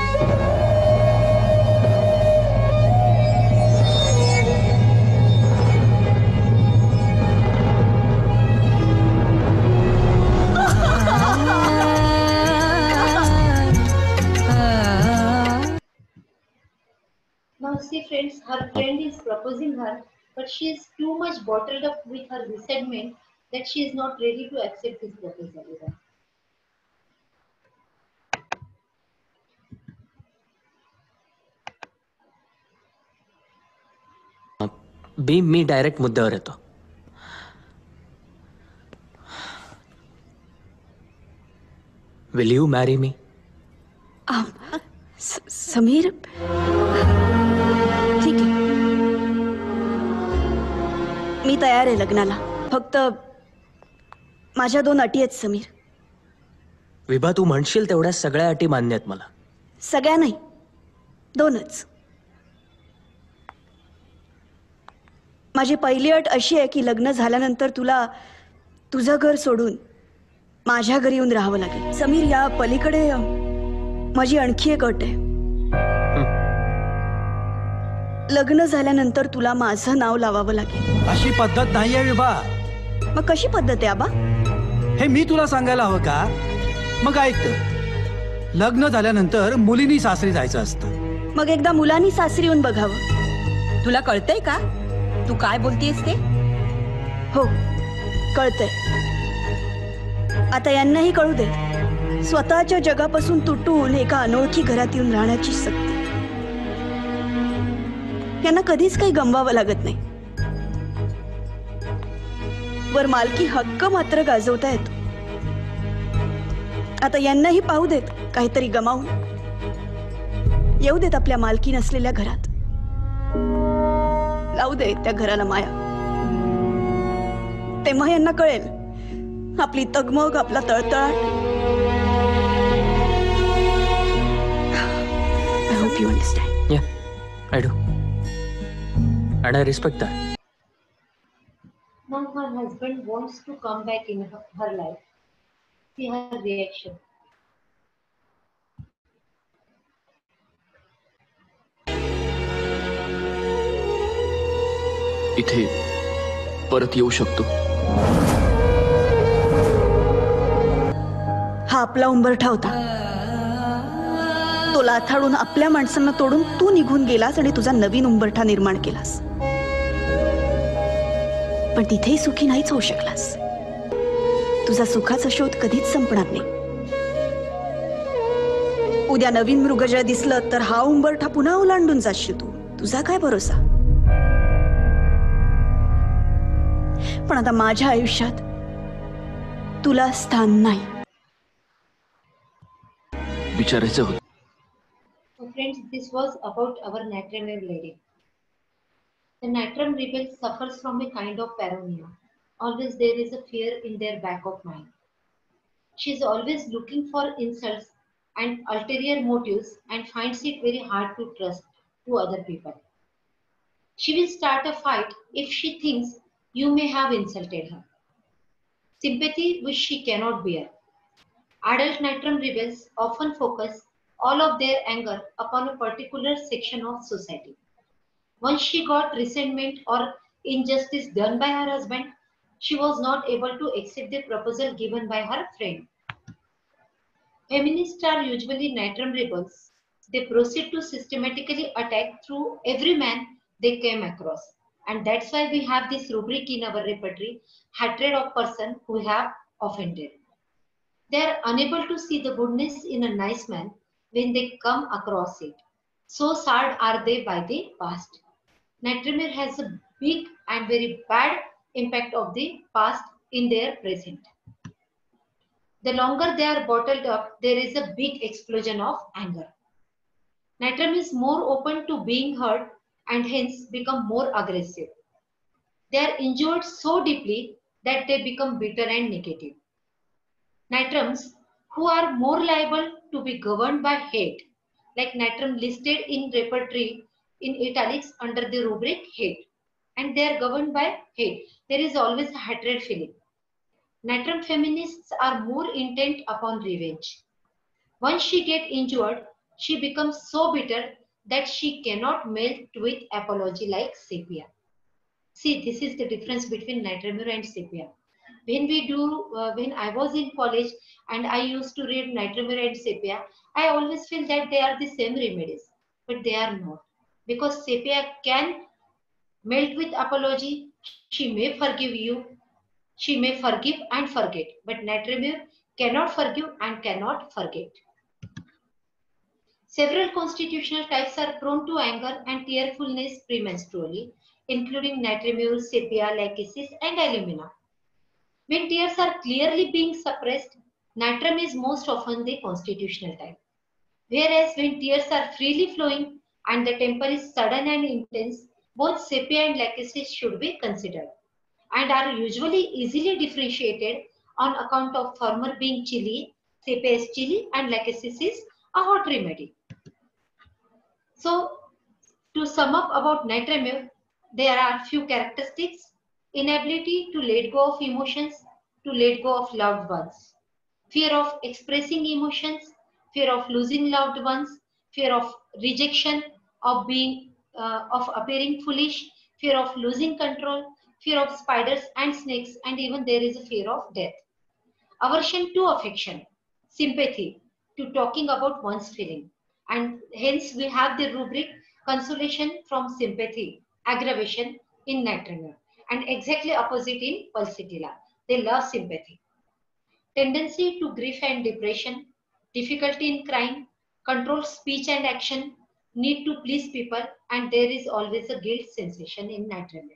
Now see friends, her friend is proposing her, but she is too much bottled up with her resentment that she is not ready to accept this proposal even. मी direct मुद्द्यावर येतो. Will you marry me? Sameer, ठीक आहे, मी तयार आहे लग्नाला. फक्त माझ्या 2 अटी आहेत समीर. विभा, तू म्हणशील तेवढ्या सगळ्या अटी मान्य आहेत मला. सगळ्या नाही, 2च. माझी पहिली अट अशी आहे की लग्न झाल्यानंतर तुला तुझं घर सोडून माझ्या घरी येऊन राहावं लागेल. समीर, या पलीकडे माझी आणखी एक अट आहे. लग्न झाल्यानंतर तुला माझं नाव लावावं लागेल. अशी पद्धत नाहीये विभा. मग कशी पद्धत आहे आबा? हे मी तुला सांगायला हवं का? मग ऐकतो, लग्न झाल्यानंतर मुलीनी सासरी जायचं असतं. मग एकदा मुलांनी सासरी येऊन बघावं. तुला कळतंय का तू काय बोलतेस ते? हो, कळतंय. आता यांनाही कळू दे. स्वतःच्या जगापासून तुटून एका अनोळखी घरात येऊन राहण्याची सक्ती. यांना कधीच काही गमवावं लागत नाही. वर मालकी हक्क मात्र गाजवता येतो. आता यांनाही पाहू देत काहीतरी गमावून. येऊ देत आपल्या मालकी नसलेल्या घरात. लावू दे त्या घराला माया. तेव्हा यांना कळेल आपली तगमग, आपला तळतळाट. I hope you understand. Yeah, I do. And I respect that. Now her husband wants to come back in her life. See her reaction. इथे परत येऊ शकतो. हा आपला उंबरठा होता. तो लाथाडून आपल्या माणसांना तोडून तू निघून गेलास आणि तुझा नवीन उंबरठा निर्माण केलास. पण तिथेही सुखी नाहीच होऊ शकलास. तुझा सुखाचा शोध कधीच संपणार नाही. उद्या नवीन मृगजळ दिसलं तर हा उंबरठा पुन्हा ओलांडून जाशील तू. तुझा काय भरोसा? पण आता माझ्या आयुष्यात तुला स्थान नाही. विचारायचं होतं. So friends, this was about our Natram lady. The Natram rebel suffers from a kind of paranoia. Always there is a fear in their back of mind. She is always looking for insults and ulterior motives and finds it very hard to trust to other people. She will start a fight if she thinks you may have insulted her. Sympathy which she cannot bear. Adult Natram rebels often focus all of their anger upon a particular section of society. Once she got resentment or injustice done by her husband, she was not able to accept the proposal given by her friend. Feminists are usually Natrum rebels. They proceed to systematically attack through every man they came across. And that's why we have this rubric in our repertory, hatred of person who have offended. They are unable to see the goodness in a nice man when they come across it. So sad are they by the past. Natremir has a big and very bad impact of the past in their present. The longer they are bottled up, there is a big explosion of anger. Natrum is more open to being hurt and hence become more aggressive. They are injured so deeply that they become bitter and negative. Natrums who are more liable to be governed by hate, like Natrum listed in repertory in italics under the rubric hate, and they are governed by hate. There is always a hatred feeling. Natrum feminists are more intent upon revenge. Once she gets injured, she becomes so bitter that she cannot melt with apology like Sepia. See, this is the difference between Natremir and Sepia. When I was in college and I used to read Natremir and Sepia, I always feel that they are the same remedies, but they are not. Because Sepia can melt with apology, she may forgive you, she may forgive and forget, but Natremir cannot forgive and cannot forget. Several constitutional types are prone to anger and tearfulness premenstrually, including Natremir, Sepia, Lachesis, and Alumina. When tears are clearly being suppressed, Natrum is most often the constitutional type. Whereas when tears are freely flowing and the temper is sudden and intense, both Sepia and Lachesis should be considered and are usually easily differentiated on account of former being chilly, Sepia is chilly, and Lachesis is a hot remedy. So, to sum up about Natremir, there are few characteristics: inability to let go of emotions, to let go of loved ones, fear of expressing emotions, fear of losing loved ones, fear of rejection, of appearing foolish, fear of losing control, fear of spiders and snakes, and even there is a fear of death. Aversion to affection, sympathy, to talking about one's feeling. And hence we have the rubric consolation from sympathy, aggravation in Natremir, and exactly opposite in Pulsatilla. They love sympathy. Tendency to grief and depression, difficulty in crying, control speech and action, need to please people, and there is always a guilt sensation in Natremir.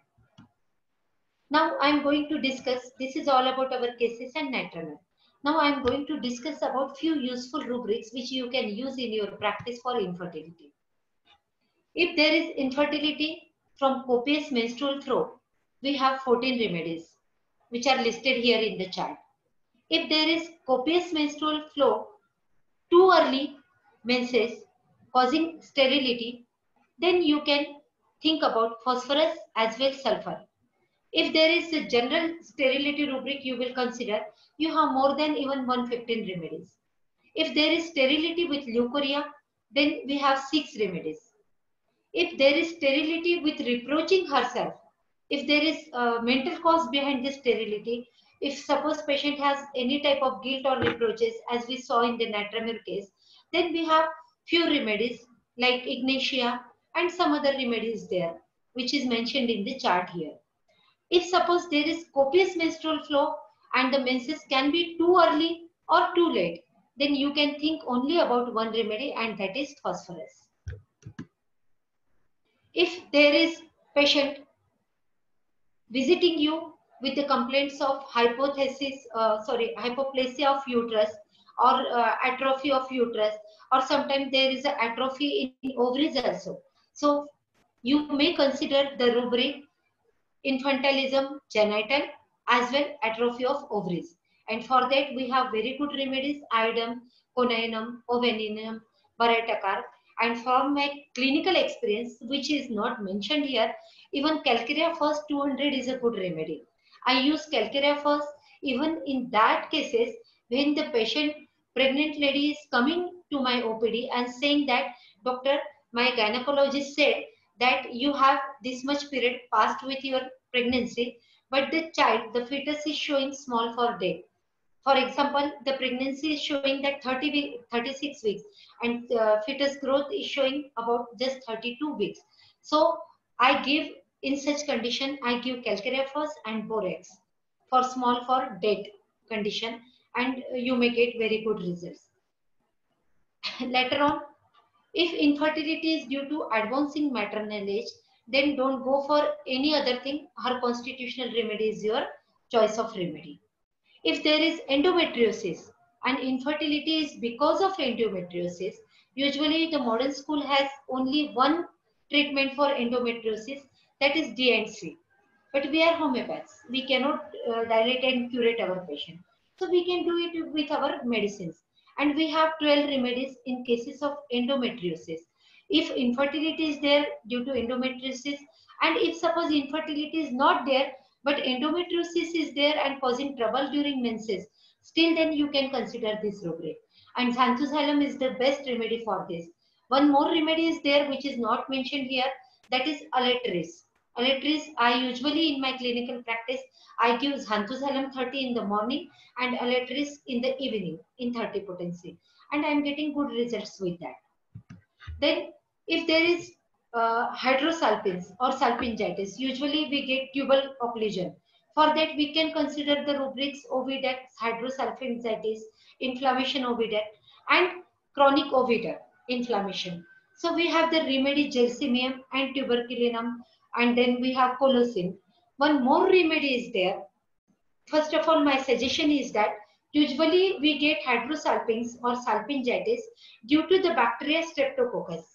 Now I am going to discuss, this is all about our cases and Natremir. Now I am going to discuss about few useful rubrics which you can use in your practice for infertility. If there is infertility from copious menstrual flow, we have 14 remedies which are listed here in the chart. If there is copious menstrual flow, too early menses causing sterility, then you can think about phosphorus as well sulfur. If there is a general sterility rubric you will consider, you have more than even 115 remedies. If there is sterility with leukorrhea, then we have 6 remedies. If there is sterility with reproaching herself, if there is a mental cause behind this sterility, if suppose patient has any type of guilt or reproaches as we saw in the Natremir case, then we have few remedies like Ignatia and some other remedies there which is mentioned in the chart here. If suppose there is copious menstrual flow and the menses can be too early or too late, then you can think only about one remedy, and that is phosphorus. If there is patient visiting you with the complaints of hypoplasia of uterus or atrophy of uterus, or sometimes there is an atrophy in ovaries also. So you may consider the rubric infantilism genital as well atrophy of ovaries. And for that we have very good remedies: iodum, conainum, oveninum, baratakar. And from my clinical experience, which is not mentioned here, even Calcarea First 200 is a good remedy. I use Calcarea First even in that cases when the pregnant lady is coming to my OPD and saying that, doctor, my gynecologist said that you have this much period passed with your pregnancy, but the child, the fetus is showing small for death. For example, the pregnancy is showing that 36 weeks and fetus growth is showing about just 32 weeks. So I give, in such condition, I give calcareous and borax for small for dead condition, and you may get very good results. Later on, if infertility is due to advancing maternal age, then don't go for any other thing. Her constitutional remedy is your choice of remedy. If there is endometriosis and infertility is because of endometriosis, usually the modern school has only one treatment for endometriosis, that is D&C. But we are homeopaths. We cannot dilate and curate our patient. So we can do it with our medicines. And we have 12 remedies in cases of endometriosis. If infertility is there due to endometriosis, and if suppose infertility is not there, but endometriosis is there and causing trouble during menses, still then you can consider this rubric. And xanthosylum is the best remedy for this. One more remedy is there which is not mentioned here, that is Aletris. Aletris, I usually in my clinical practice, I give xanthosylum 30 in the morning and Aletris in the evening in 30 potency. And I am getting good results with that. Then if there is hydrosalpins or salpingitis, usually we get tubal occlusion. For that we can consider the rubrics Ovidact, hydrosalpingitis, inflammation Ovidact, and chronic Ovidact, inflammation. So we have the remedy Gelsemium and tuberculinum, and then we have Colocin. One more remedy is there. First of all, my suggestion is that usually we get hydrosalpins or salpingitis due to the bacteria Streptococcus,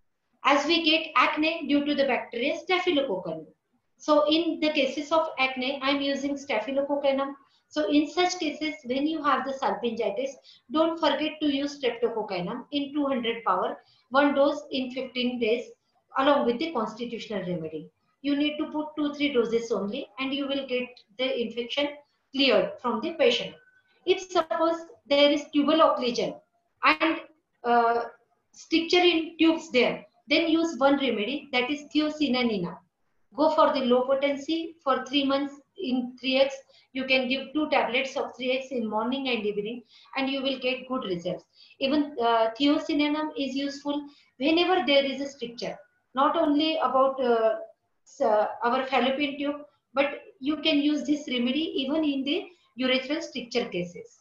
as we get acne due to the bacteria Staphylococcus. So in the cases of acne, I am using Staphylococcus. So in such cases, when you have the salpingitis, don't forget to use Streptococcus in 200 power, one dose in 15 days, along with the constitutional remedy. You need to put 2-3 doses only, and you will get the infection cleared from the patient. If suppose there is tubal occlusion and stricture in tubes there, then use one remedy, that is thiosinanina. Go for the low potency for 3 months in 3x. You can give 2 tablets of 3x in morning and evening, and you will get good results. Even thiosinanum is useful whenever there is a stricture, not only about our fallopian tube, but you can use this remedy even in the urethral stricture cases.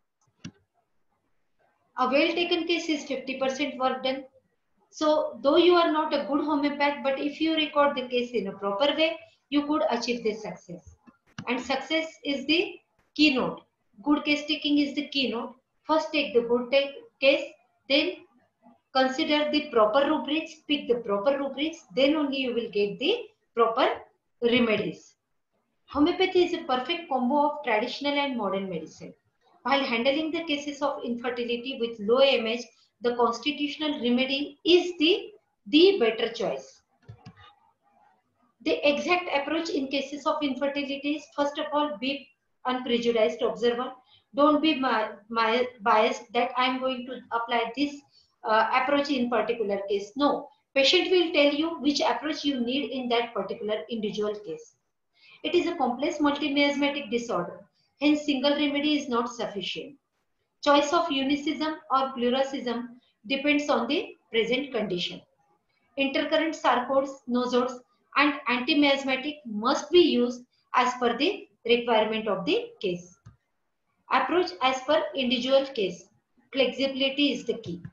A well taken case is 50% work done. So though you are not a good homeopath, but if you record the case in a proper way, you could achieve this success. And success is the keynote. Good case taking is the keynote. First take the good case, then consider the proper rubrics, pick the proper rubrics, then only you will get the proper remedies. Homeopathy is a perfect combo of traditional and modern medicine. While handling the cases of infertility with low AMH, the constitutional remedy is the better choice. The exact approach in cases of infertility is, first of all, be unprejudiced observer. Don't be biased that I am going to apply this approach in particular case. No, patient will tell you which approach you need in that particular individual case. It is a complex multimiasmatic disorder, hence single remedy is not sufficient. Choice of unicism or pluralism depends on the present condition. Intercurrent sarcoids, nosodes, and antimiasmatic must be used as per the requirement of the case. Approach as per individual case. Flexibility is the key.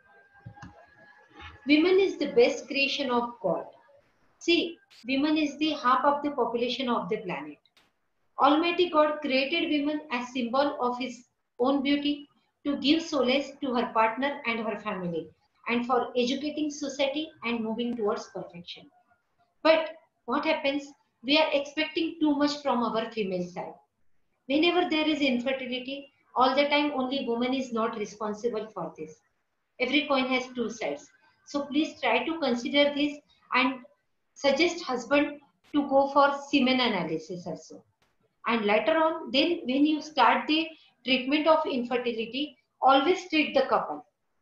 Women is the best creation of God. See, women is the half of the population of the planet. Almighty God created women as symbol of His own beauty to give solace to her partner and her family, and for educating society and moving towards perfection. But what happens? We are expecting too much from our female side. Whenever there is infertility, all the time only woman is not responsible for this. Every coin has two sides. So please try to consider this and suggest husband to go for semen analysis also. And later on, then when you start the treatment of infertility, always treat the couple.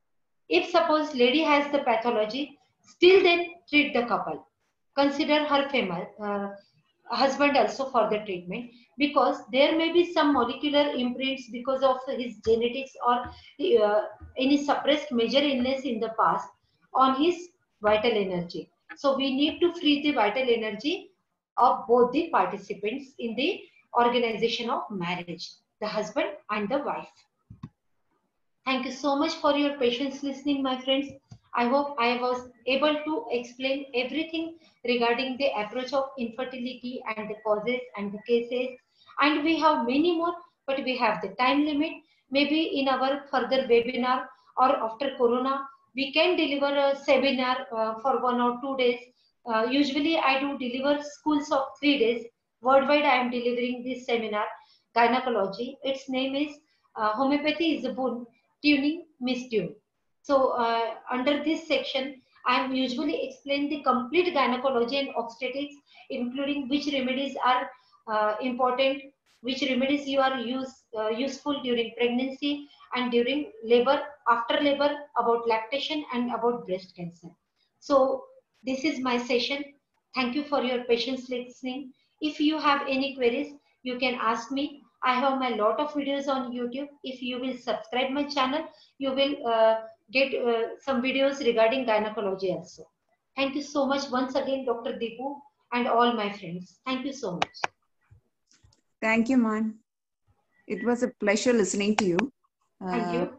If suppose lady has the pathology, still they treat the couple. Consider her famous husband also for the treatment, because there may be some molecular imprints because of his genetics or any suppressed major illness in the past on his vital energy. So we need to free the vital energy of both the participants in the organization of marriage, the husband and the wife. Thank you so much for your patience listening, my friends. I hope I was able to explain everything regarding the approach of infertility and the causes and the cases. And we have many more, but we have the time limit. Maybe in our further webinar or after Corona, we can deliver a seminar for 1 or 2 days. Usually I do deliver schools of 3 days. Worldwide I am delivering this seminar, gynecology. Its name is Homeopathy is a Boon, Tuning Mistune. So under this section, I am usually explain the complete gynecology and obstetrics, including which remedies are important, which remedies you are useful during pregnancy and during labor, after labor, about lactation and about breast cancer. So this is my session. Thank you for your patience listening. If you have any queries, you can ask me. I have my lot of videos on YouTube. If you will subscribe my channel, you will get some videos regarding gynecology also. Thank you so much once again, Dr. Deepu and all my friends. Thank you so much. Thank you, ma'am. It was a pleasure listening to you. Thank you.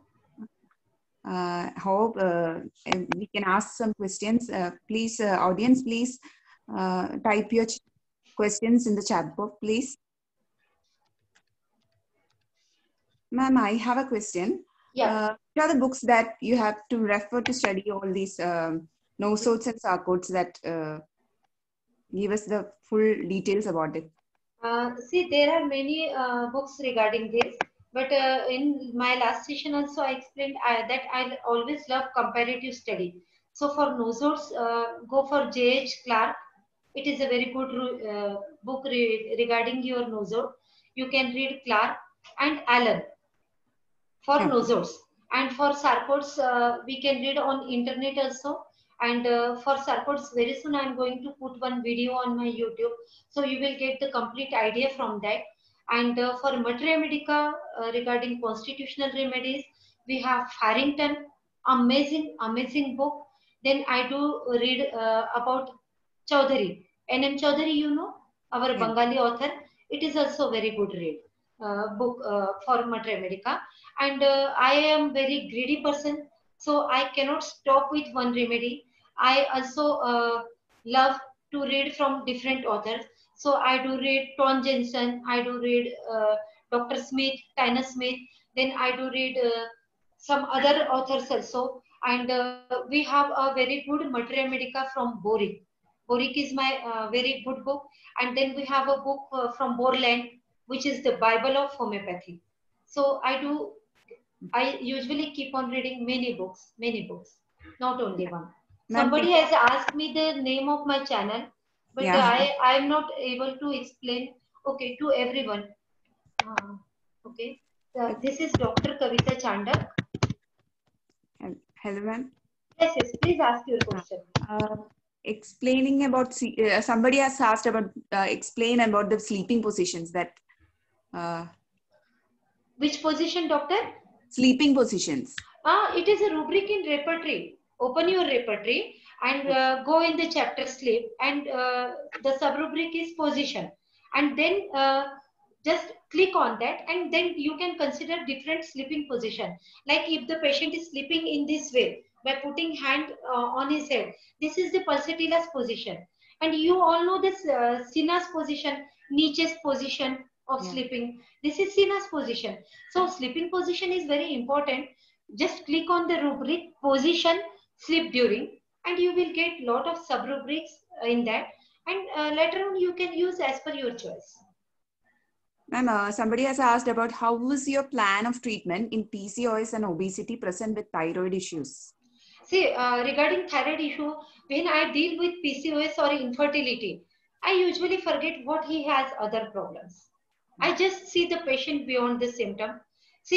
Hope we can ask some questions. Please, audience, please type your questions in the chat box, please. Ma'am, I have a question. Yeah. What are the books that you have to refer to study all these nosodes and sarcodes that give us the full details about it? See, there are many books regarding this, but in my last session also I explained that I always love comparative study. So for nosodes, go for J.H. Clark. It is a very good book regarding your nosode. You can read Clark and Allen for nosodes. And for sarcodes, we can read on internet also. And for sarcodes, very soon I am going to put one video on my YouTube. So you will get the complete idea from that. And for Materia Medica, regarding constitutional remedies, we have Farrington, amazing book. Then I do read about Chaudhary. N.M. Chaudhary, you know, our Bengali author. It is also very good read book for Materia Medica. And I am very greedy person, so I cannot stop with one remedy. I also love to read from different authors. So I do read Ton Jensen, I do read Dr. Smith, Tina Smith, then I do read some other authors also. And we have a very good Materia Medica from Boric. Boric is my very good book. And then we have a book from Borland, which is the Bible of homeopathy. So I usually keep on reading many books, not only one. Somebody has asked me the name of my channel, but I am not able to explain, okay, to everyone. Okay, this is Dr. Kavita Chandak. Hello, ma'am. Yes, please ask your question. Explaining about, somebody has asked about, explain about the sleeping positions that. Which position, doctor? Sleeping positions. It is a rubric in repertory. Open your repertory and go in the chapter sleep, and the sub-rubric is position. And then just click on that, and then you can consider different sleeping position. Like if the patient is sleeping in this way, by putting hand on his head, this is the pulsatilis position. And you all know this Sina's position, Nietzsche's position of sleeping. This is Sina's position. So sleeping position is very important. Just click on the rubric position sleep during, and you will get lot of sub rubrics in that, and later on you can use as per your choice. Ma'am, somebody has asked about how was your plan of treatment in PCOS and obesity present with thyroid issues? See, regarding thyroid issue, when I deal with PCOS or infertility, I usually forget what he has other problems. I just see the patient beyond the symptom. See,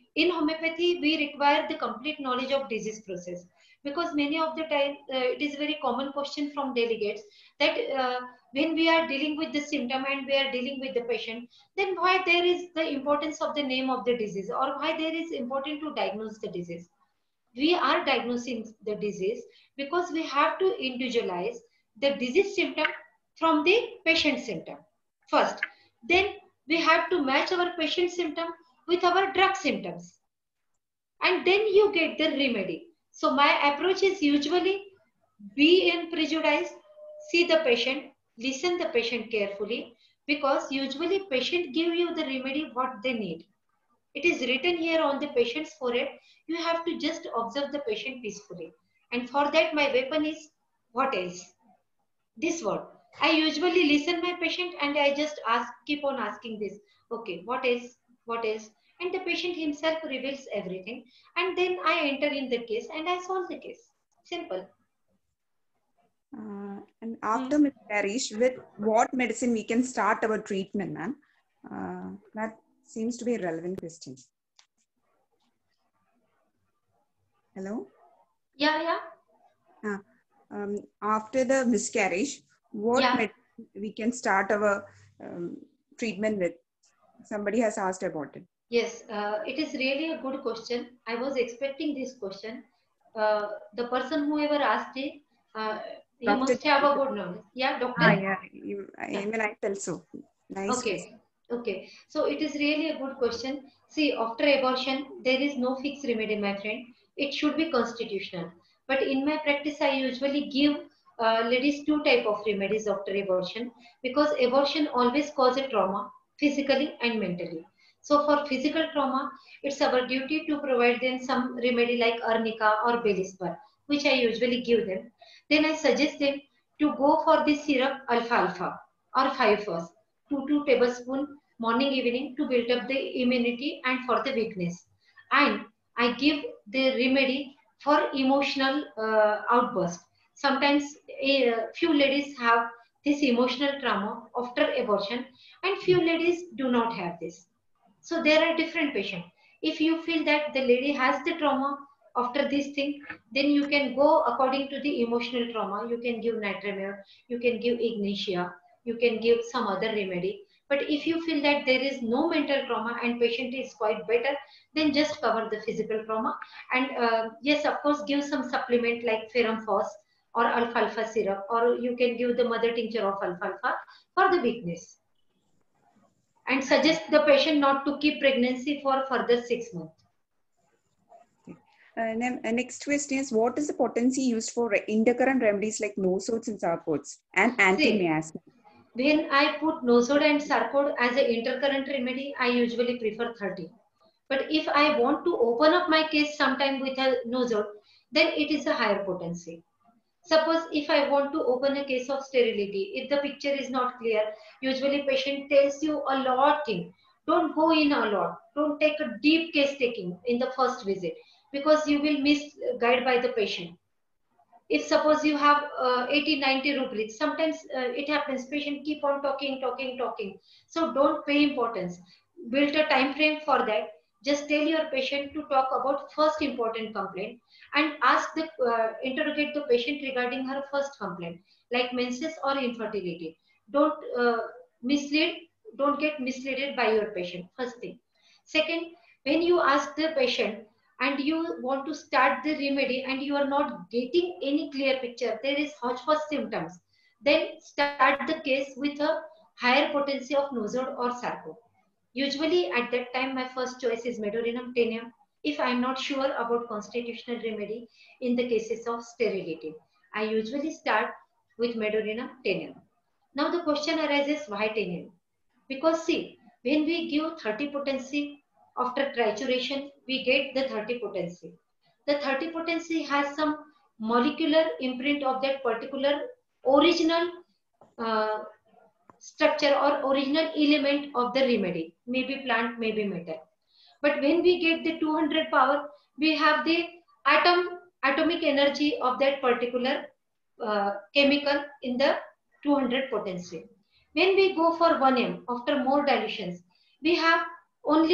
in homeopathy, we require the complete knowledge of disease process, because many of the time it is very common question from delegates that when we are dealing with the symptom and we are dealing with the patient, then why there is the importance of the name of the disease, or why there is important to diagnose the disease. We are diagnosing the disease because we have to individualize the disease symptom from the patient symptom first. Then we have to match our patient symptom with our drug symptoms, and then you get the remedy. So my approach is usually be in prejudice, see the patient, listen the patient carefully, because usually patient give you the remedy what they need. It is written here on the patient's forehead. You have to just observe the patient peacefully. And for that, my weapon is what else? This word. I usually listen my patient and I just keep on asking this. Okay, what is? What is? And the patient himself reveals everything. And then I enter in the case and I solve the case. Simple. And after miscarriage, with what medicine we can start our treatment, ma'am? That seems to be a relevant question. Hello? Yeah. After the miscarriage, what medicine we can start our treatment with? Somebody has asked about it. Yes, it is really a good question. I was expecting this question. The person whoever asked it, he must have a good knowledge. Yeah, doctor? Yeah, even I felt so. Nice question. Okay. So it is really a good question. See, after abortion, there is no fixed remedy, my friend. It should be constitutional. But in my practice, I usually give ladies two type of remedies after abortion, because abortion always causes trauma, physically and mentally. So for physical trauma, it's our duty to provide them some remedy like arnica or Belisbar, which I usually give them. Then I suggest them to go for the syrup alfalfa or 5-fos, 2 tablespoons morning evening to build up the immunity and for the weakness. And I give the remedy for emotional outburst. Sometimes a few ladies have this emotional trauma after abortion and few ladies do not have this. So there are different patients. If you feel that the lady has the trauma after this thing, then you can go according to the emotional trauma. You can give nitramir, you can give ignatia, you can give some other remedy. But if you feel that there is no mental trauma and patient is quite better, then just cover the physical trauma. And yes, of course, give some supplement like ferrum phos or alfalfa syrup, or you can give the mother tincture of alfalfa for the weakness. And suggest the patient not to keep pregnancy for further 6 months. Then next question is, what is the potency used for intercurrent remedies like nosodes and sarcodes and anti-miasma? When I put nosode and sarcode as an intercurrent remedy, I usually prefer 30. But if I want to open up my case sometime with a nosode, then it is a higher potency. Suppose if I want to open a case of sterility, if the picture is not clear, usually patient tells you a lot thing. Don't go in a lot. Don't take a deep case taking in the first visit, because you will misguide by the patient. If suppose you have 80-90 rubrics, sometimes it happens, patient keep on talking. So don't pay importance. Build a time frame for that. Just tell your patient to talk about first important complaint and interrogate the patient regarding her first complaint, like menses or infertility. Don't get misled by your patient, first thing. Second, when you ask the patient and you want to start the remedy and you are not getting any clear picture, there is hodgepodge symptoms, then start the case with a higher potency of nosode or sarcode. Usually at that time, my first choice is Medorinum tenuum, if I am not sure about constitutional remedy in the cases of sterility. I usually start with Medorinum tenuum. Now the question arises, why tenuum? Because see, when we give 30 potency after trituration, we get the 30 potency. The 30 potency has some molecular imprint of that particular original structure or original element of the remedy, maybe plant, maybe metal. But when we get the 200 power, we have the atomic energy of that particular chemical in the 200 potency. When we go for 1M, after more dilutions, we have only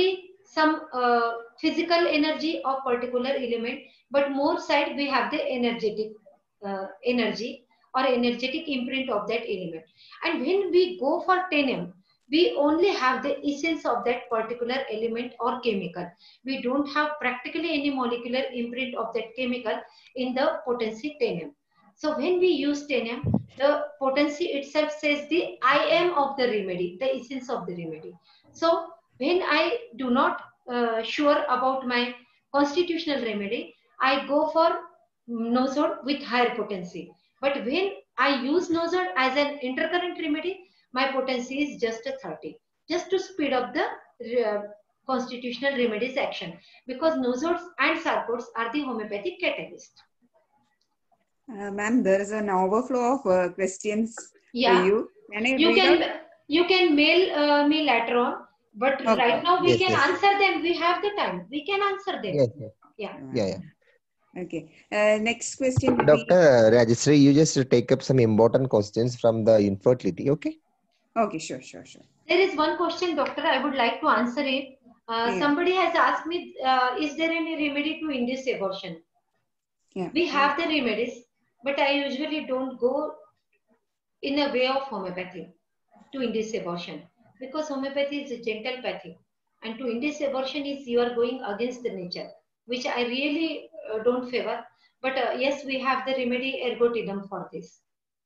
some physical energy of particular element, but more side we have the energetic energy or energetic imprint of that element. And when we go for 10M, we only have the essence of that particular element or chemical. We don't have practically any molecular imprint of that chemical in the potency 10M. So when we use 10M, the potency itself says the I am of the remedy, the essence of the remedy. So when I do not sure about my constitutional remedy, I go for Nosode with higher potency. But when I use Nosode as an intercurrent remedy, my potency is just a 30, just to speed up the constitutional remedies action, because Nosodes and Sarcodes are the homeopathic catalyst. Ma'am, there is an overflow of questions for you. You can mail me later on, but right now we can answer them. We have the time. We can answer them. Yeah. Okay. Next question. Dr. Rajeshri, you just take up some important questions from the infertility. Okay. Okay. Sure. There is one question, doctor. I would like to answer it. Somebody has asked me, is there any remedy to induce abortion? Yeah. We have the remedies, but I usually don't go in a way of homeopathy to induce abortion, because homeopathy is a gentle pathy, and to induce abortion is you are going against the nature, which I really don't favor. But yes, we have the remedy ergotinum for this.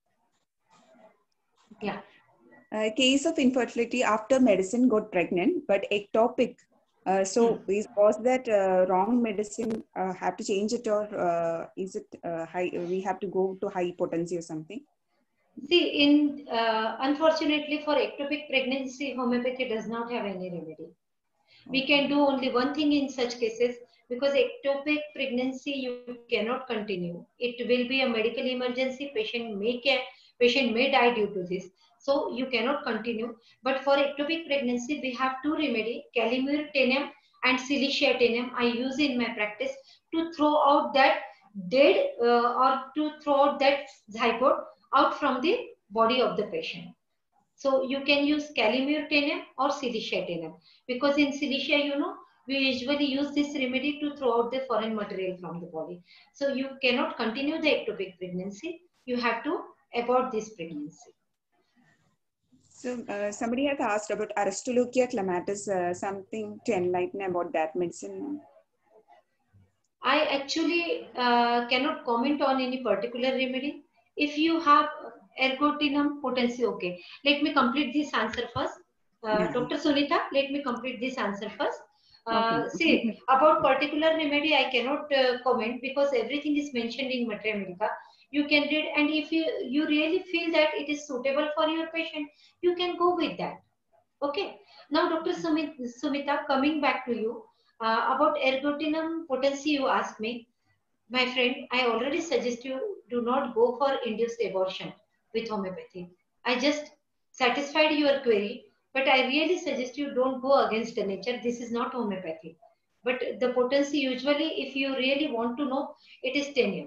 Yeah. Case of infertility after medicine got pregnant, but ectopic. Was that wrong medicine? Have to change it, or is it high? We have to go to high potency or something? See, unfortunately for ectopic pregnancy, homeopathy does not have any remedy. We can do only one thing in such cases, because ectopic pregnancy you cannot continue. It will be a medical emergency. Patient may die due to this. So you cannot continue. But for ectopic pregnancy, we have two remedy: Calimere 10M and Silicia 10M. I use in my practice to throw out that dead or to throw out that zygote out from the body of the patient. So you can use Calimere 10M or Silicia 10M, because in Silicia, we usually use this remedy to throw out the foreign material from the body. So you cannot continue the ectopic pregnancy. You have to abort this pregnancy. So somebody has asked about Aristolochia clematis, something to enlighten about that medicine. I actually cannot comment on any particular remedy. If you have ergotinum potency, okay. Let me complete this answer first. Dr. Sunita, let me complete this answer first. See, about particular remedy, I cannot comment, because everything is mentioned in Materia Medica. You can read, and if you really feel that it is suitable for your patient, you can go with that. Okay. Now, Dr. Sumita, coming back to you, about ergotinum potency, you asked me. My friend, I already suggest you do not go for induced abortion with homeopathy. I just satisfied your query, but I really suggest you don't go against the nature. This is not homeopathy. But the potency, usually, if you really want to know, it is 10M.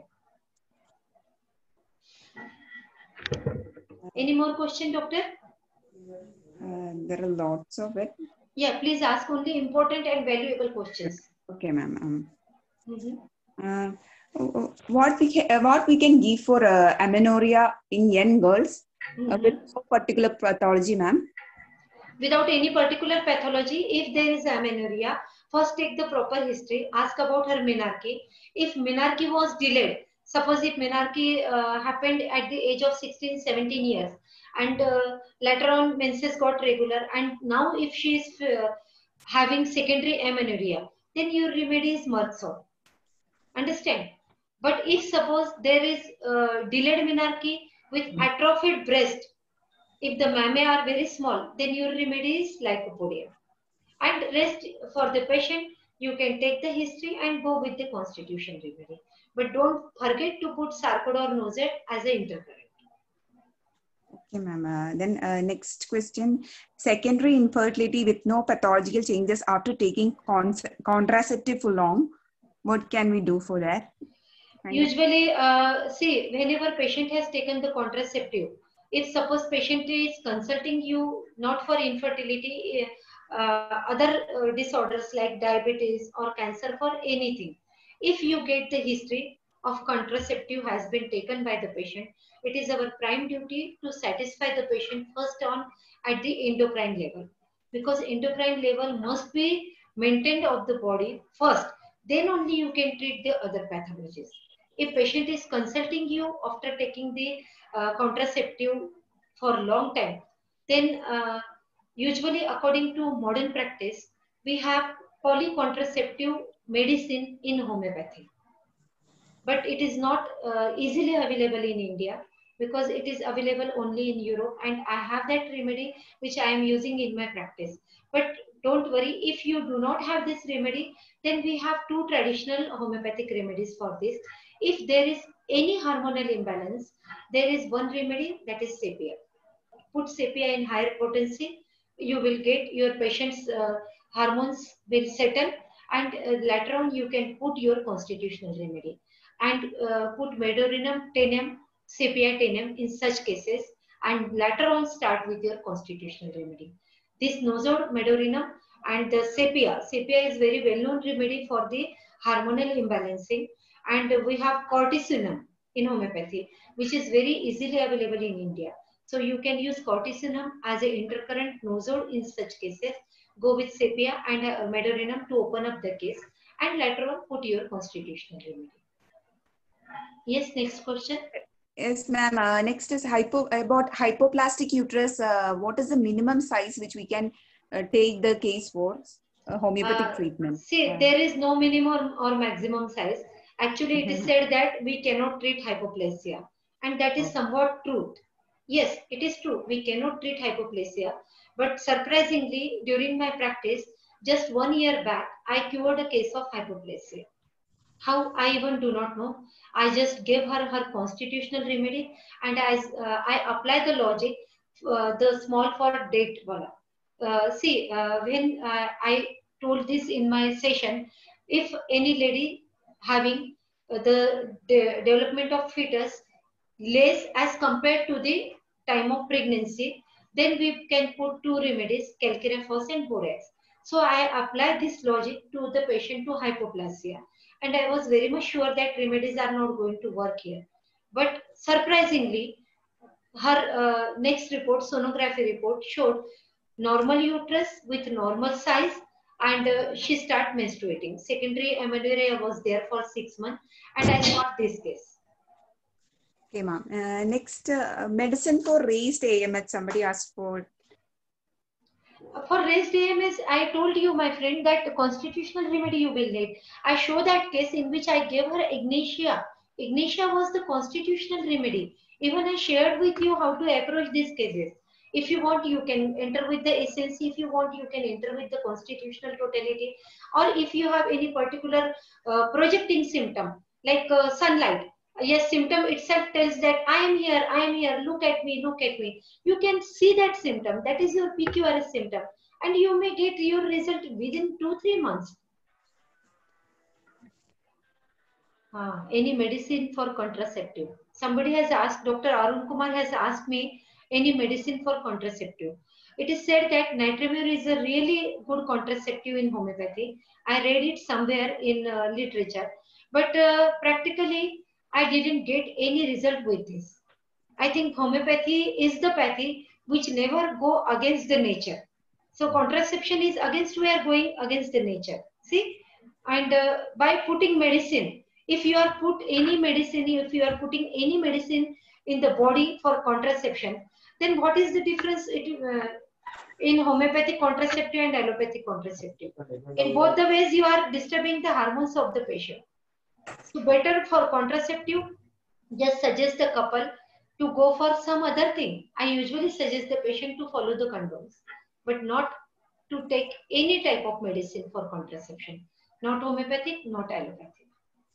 Any more question, doctor? There are lots of it. Yeah, please ask only important and valuable questions. Okay, ma'am. What we can give for amenorrhea in young girls with no particular pathology, ma'am? Without any particular pathology, if there is amenorrhea, first take the proper history, ask about her menarche. If menarche was delayed, suppose if menarche happened at the age of 16, 17 years, and later on menses got regular, and now if she is having secondary amenorrhea, then your remedy is Mirtzo. Understand? But if suppose there is delayed menarche with atrophied breast, if the mammae are very small, then your remedy is Lycopodium. And rest for the patient, you can take the history and go with the constitution remedy. But don't forget to put Sarcode or Nosode as an intercurrent. Okay, ma'am. Then next question. Secondary infertility with no pathological changes after taking contraceptive for long. What can we do for that? Usually, see, whenever patient has taken the contraceptive, if suppose patient is consulting you not for infertility, other disorders like diabetes or cancer, for anything. If you get the history of contraceptive has been taken by the patient, it is our prime duty to satisfy the patient first on at the endocrine level, because endocrine level must be maintained of the body first, then only you can treat the other pathologies. If patient is consulting you after taking the contraceptive for a long time, then usually according to modern practice, we have polycontraceptive medicine in homeopathy, but it is not easily available in India, because it is available only in Europe, and I have that remedy which I am using in my practice. But don't worry, if you do not have this remedy, then we have two traditional homeopathic remedies for this. If there is any hormonal imbalance, there is one remedy, that is sepia. Put sepia in higher potency, you will get your patient's hormones will settle, and later on you can put your constitutional remedy, and put medorinum tenem, sepia tenem in such cases, and later on start with your constitutional remedy. This nosode, medorinum, and the sepia is very well known remedy for the hormonal imbalancing, and we have cortisinum in homeopathy, which is very easily available in India. So you can use cortisinum as a intercurrent nosode in such cases. Go with sepia and medorinum to open up the case, and later on put your constitutional remedy. Yes, next question. Yes, ma'am. Next is about hypoplastic uterus. What is the minimum size which we can take the case for homeopathic treatment? See, there is no minimum or maximum size. Actually, it is said that we cannot treat hypoplasia, and that is somewhat truth. Yes, it is true. We cannot treat hypoplasia, but surprisingly, during my practice, just 1 year back, I cured a case of hypoplasia. How, I even do not know. I just gave her constitutional remedy, and I apply the logic, the small for date wala. When I told this in my session, if any lady having the development of fetus less as compared to the time of pregnancy, then we can put two remedies, calcirephos and borax. So I applied this logic to the patient to hypoplasia, and I was very much sure that remedies are not going to work here. But surprisingly, her next report, sonography report, showed normal uterus with normal size, and she started menstruating. Secondary amenorrhea was there for 6 months, and I got this case. Okay, ma'am. Next, medicine for raised AMH. Somebody asked for. For raised AMS, I told you, my friend, that constitutional remedy you will need. I show that case in which I gave her Ignatia. Ignatia was the constitutional remedy. Even I shared with you how to approach these cases. If you want, you can enter with the essence. If you want, you can enter with the constitutional totality. Or if you have any particular projecting symptom, like sunlight. Yes, symptom itself tells that I am here, look at me. You can see that symptom, that is your PQRS symptom, and you may get your result within 2-3 months. Any medicine for contraceptive? Somebody has asked, Dr. Arun Kumar has asked me, any medicine for contraceptive? It is said that Nitramur is a really good contraceptive in homeopathy. I read it somewhere in literature, but practically I didn't get any result with this. I think homeopathy is the pathy which never go against the nature. So contraception is against, we are going against the nature. See, and by putting medicine, if you are putting any medicine in the body for contraception, then what is the difference in homeopathic contraceptive and allopathic contraceptive? In both the ways, you are disturbing the hormones of the patient. So better for contraceptive, just suggest the couple to go for some other thing. I usually suggest the patient to follow the condoms, but not to take any type of medicine for contraception. Not homeopathic, not allopathic.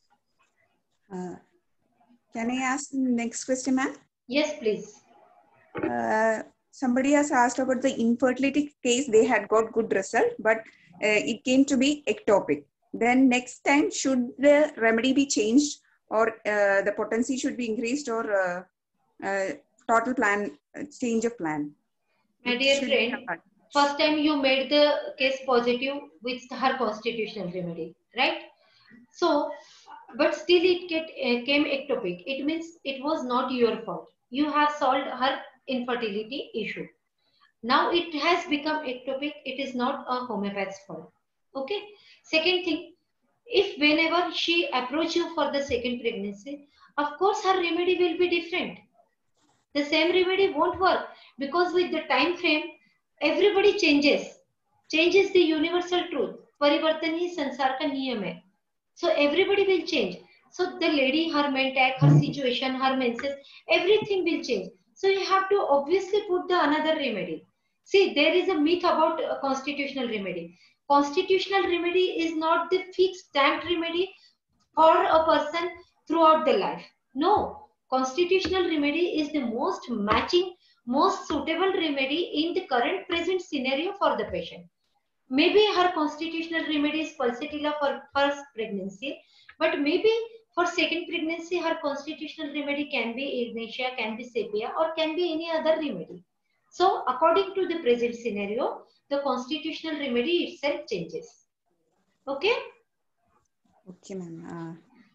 Can I ask the next question, ma'am? Yes, please. Somebody has asked about the infertility case. They had got good result, but it came to be ectopic. Then next time, should the remedy be changed, or the potency should be increased, or total plan change of plan? My dear friend, First time you made the case positive with her constitutional remedy, right? So, but still it came ectopic. It means it was not your fault. You have solved her infertility issue. Now it has become ectopic. It is not a homeopath's fault. Okay. Second thing, if whenever she approach you for the second pregnancy, of course her remedy will be different. The same remedy won't work because with the time frame, everybody changes. Change is the universal truth. परिवर्तन ही संसार का नियम है. So everybody will change. So the lady, her mental, her situation, her menses, everything will change. So you have to obviously put the another remedy. See, there is a myth about constitutional remedy. Constitutional remedy is not the fixed stamped remedy for a person throughout the life. No, constitutional remedy is the most matching, most suitable remedy in the current present scenario for the patient. Maybe her constitutional remedy is pulsatilla for first pregnancy, but maybe for second pregnancy, her constitutional remedy can be ignatia, can be sepia, or can be any other remedy. So, according to the present scenario, the constitutional remedy itself changes. Okay? Okay, ma'am.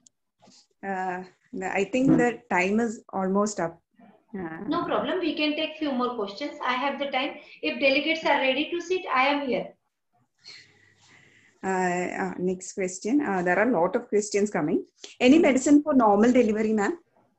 I think the time is almost up. No problem. We can take few more questions. I have the time. If delegates are ready to sit, I am here. Next question. There are a lot of questions coming. Any medicine for normal delivery, ma'am?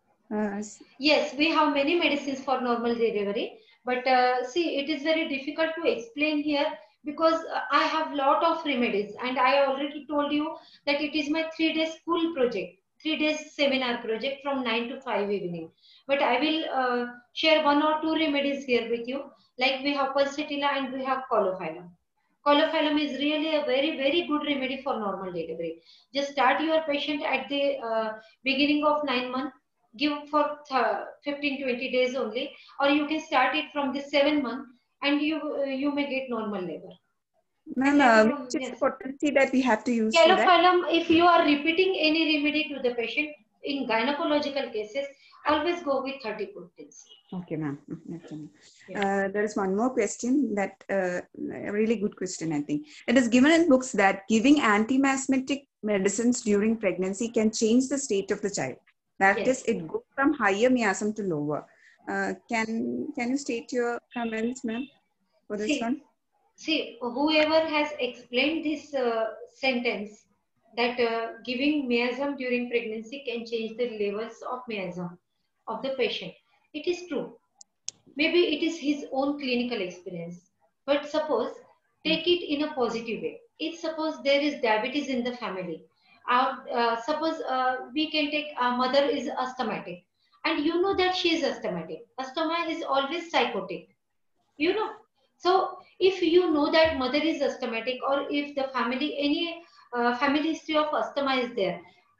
Yes, we have many medicines for normal delivery. But see, it is very difficult to explain here because I have lot of remedies. And I already told you that it is my 3 days school project. 3 days seminar project from 9 to 5 evening. But I will share 1 or 2 remedies here with you. Like we have pulsatilla and we have Colophylum. Colophylum is really a very, very good remedy for normal delivery. Just start your patient at the beginning of 9 months. Give for 15-20 days only, or you can start it from the 7 month, and you may get normal labor. Ma'am, which is the potency that we have to use? Calophylum, if you are repeating any remedy to the patient in gynecological cases, always go with 30 potency. Okay, ma'am. Yeah. There is one more question that a really good question, I think. It is given in books that giving anti-miasmatic medicines during pregnancy can change the state of the child. That is, it goes from higher miasm to lower. Can you state your comments, ma'am, for this one? See, whoever has explained this sentence that giving miasm during pregnancy can change the levels of miasm of the patient, it is true. Maybe it is his own clinical experience. But suppose, take it in a positive way. If suppose there is diabetes in the family, suppose we can take mother is asthmatic, and you know that she is asthmatic. Asthma is always psychotic, you know. So if you know that mother is asthmatic, or if the family, any family history of asthma is there,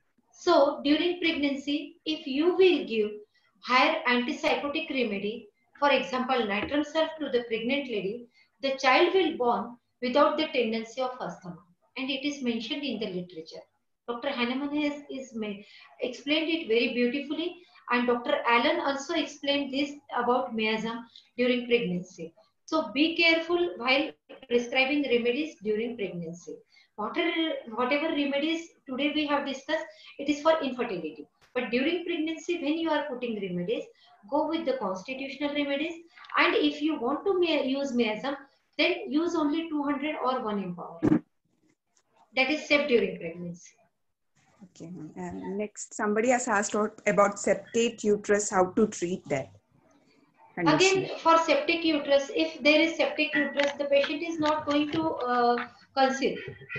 so during pregnancy, if you will give higher antipsychotic remedy, for example, nitram sulf to the pregnant lady, the child will born without the tendency of asthma, and it is mentioned in the literature. Dr. Hahnemann has explained it very beautifully, and Dr. Allen also explained this about miasm during pregnancy. So be careful while prescribing remedies during pregnancy. Whatever remedies today we have discussed, it is for infertility. But during pregnancy, when you are putting remedies, go with the constitutional remedies. And if you want to use miasm, then use only 200 or 1 empower. That is safe during pregnancy. Okay. Next, somebody has asked about septate uterus, how to treat that condition. Again, for septic uterus, if there is septic uterus, the patient is not going to conceive.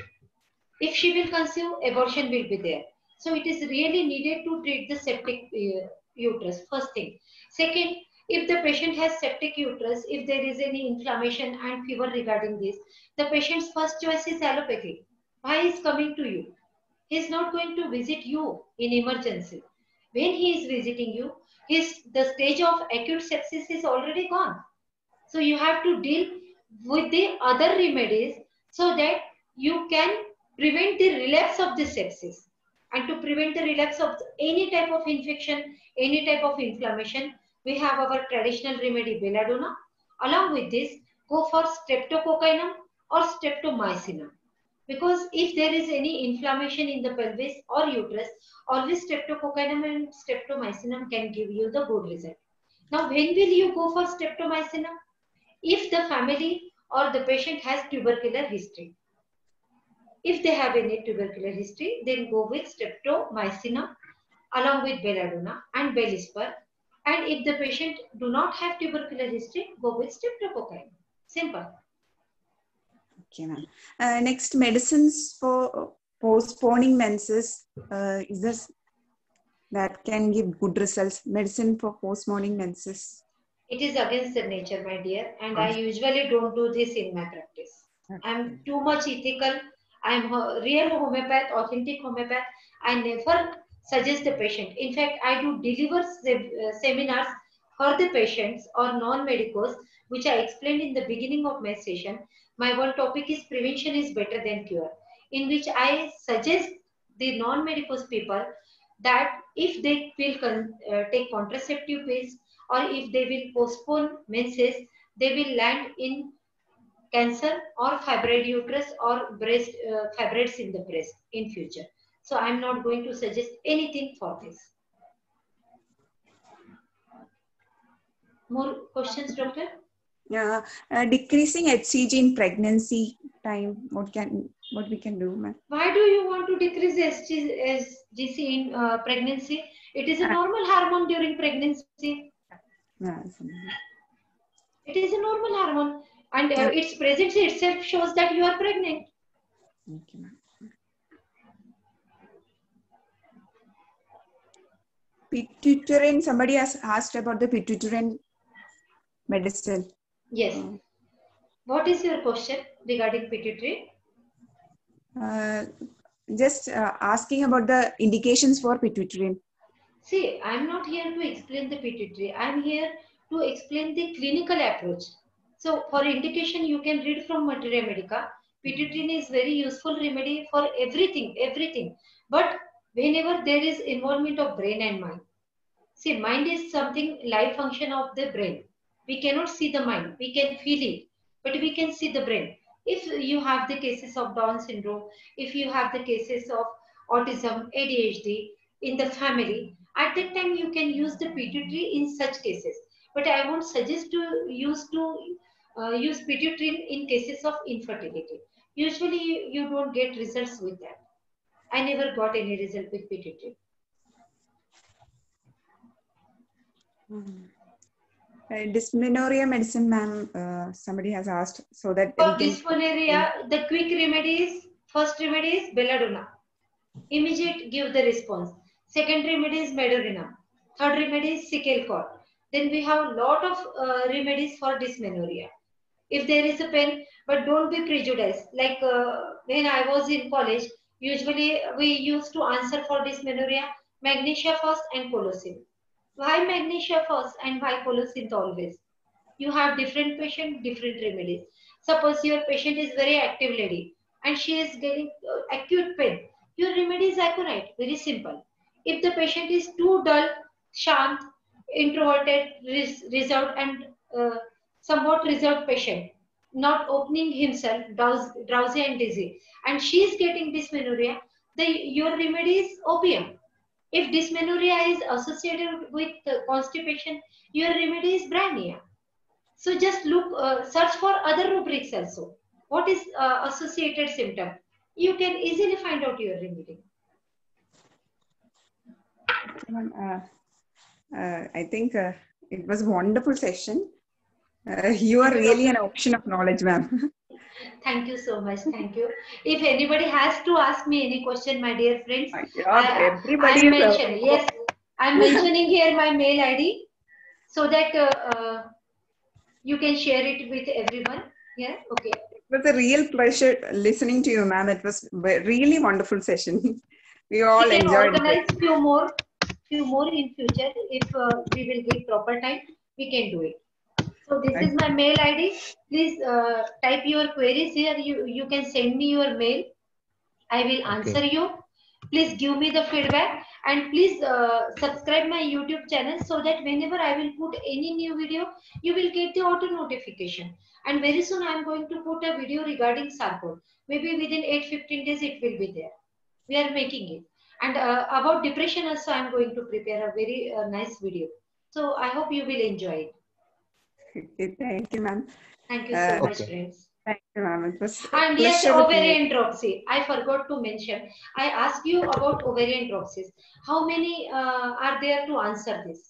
If she will conceive, abortion will be there. So it is really needed to treat the septic uterus, first thing. Second, if the patient has septic uterus, if there is any inflammation and fever regarding this, the patient's first choice is allopathy. Why is coming to you? He is not going to visit you in emergency. When he is visiting you, the stage of acute sepsis is already gone. So you have to deal with the other remedies so that you can prevent the relapse of the sepsis. And to prevent the relapse of any type of infection, any type of inflammation, we have our traditional remedy belladonna. Along with this, go for streptococcinum or streptomycinum. Because if there is any inflammation in the pelvis or uterus, always streptococcinum and streptomycinum can give you the good result. Now, when will you go for streptomycinum? If the family or the patient has tubercular history. If they have any tubercular history, then go with streptomycinum along with belladonna and Belisper. And if the patient do not have tubercular history, go with streptococcinum. Simple. Okay, ma'am. Next, medicines for postponing menses. Is this that can give good results? Medicine for postponing menses. It is against the nature, my dear, and I usually don't do this in my practice. I'm too much ethical. I'm a real homeopath, authentic homeopath. I never suggest the patient. In fact, I do deliver seminars for the patients or non-medicos, which I explained in the beginning of my session. My one topic is prevention is better than cure, in which I suggest the non-medicos people that if they will take contraceptive pills or if they will postpone menses, they will land in cancer or fibroid uterus or breast fibroids in the breast in future. So I'm not going to suggest anything for this. More questions, doctor? Yeah, decreasing HCG in pregnancy time. What we can do, ma'am? Why do you want to decrease HCG in pregnancy? It is a normal hormone during pregnancy. It is a normal hormone, and its presence itself shows that you are pregnant. Okay, ma'am. Pituitarian. Somebody has asked about the pituitarian medicine. Yes. What is your question regarding pituitary? Just asking about the indications for pituitarian. See, I'm not here to explain the pituitary. I'm here to explain the clinical approach. So, for indication, you can read from Materia Medica. Pituitary is very useful remedy for everything. But whenever there is involvement of brain and mind. See, mind is something life function of the brain. We cannot see the mind. We can feel it, but we can see the brain. If you have the cases of Down syndrome, if you have the cases of autism, ADHD in the family, at that time you can use the pituitary in such cases. But I won't suggest to use pituitary in cases of infertility. Usually you don't get results with that. I never got any result with pituitary. Dysmenorrhea medicine, ma'am. Somebody has asked, so that for dysmenorrhea, the quick remedies. First remedy is belladonna. Immediate give the response. Second remedy is medorinum. Third remedy is Sickle-Cord. Then we have a lot of remedies for dysmenorrhea. If there is a pain, but don't be prejudiced. Like when I was in college, usually we used to answer for dysmenorrhea magnesia first and colocin. Why magnesia first and why colocin always? You have different patient, different remedies. Suppose your patient is very active lady and she is getting acute pain. Your remedy is aconite, very simple. If the patient is too dull, shant, introverted, reserved and somewhat reserved patient, not opening himself, drowsy and dizzy, and she is getting dysmenorrhea, your remedy is opium. If dysmenorrhea is associated with constipation, your remedy is brania. So just look, search for other rubrics also. What is associated symptom? You can easily find out your remedy. I think it was a wonderful session. You are really an ocean of knowledge, ma'am. Thank you so much. Thank you. If anybody has to ask me any question, my dear friends, everybody I'm mentioning here my mail ID so that you can share it with everyone. Yeah, okay. It was a real pleasure listening to you, ma'am. It was a really wonderful session. We all we can enjoyed organize it. few more in future. If we will give proper time, we can do it. So this is my mail ID. Please type your queries here. You can send me your mail. I will answer you. Please give me the feedback, and please subscribe my YouTube channel so that whenever I will put any new video, you will get the auto notification. And very soon I am going to put a video regarding sarcode. Maybe within 8-15 days it will be there. We are making it. And about depression also I am going to prepare a very nice video. So I hope you will enjoy it. Okay, thank you, ma'am. Thank you so much, Okay. friends. Thank you, ma'am. It was a And yes, pleasure with you. ovarian dropsy. I forgot to mention. I asked you about ovarian dropsies. How many are there to answer this?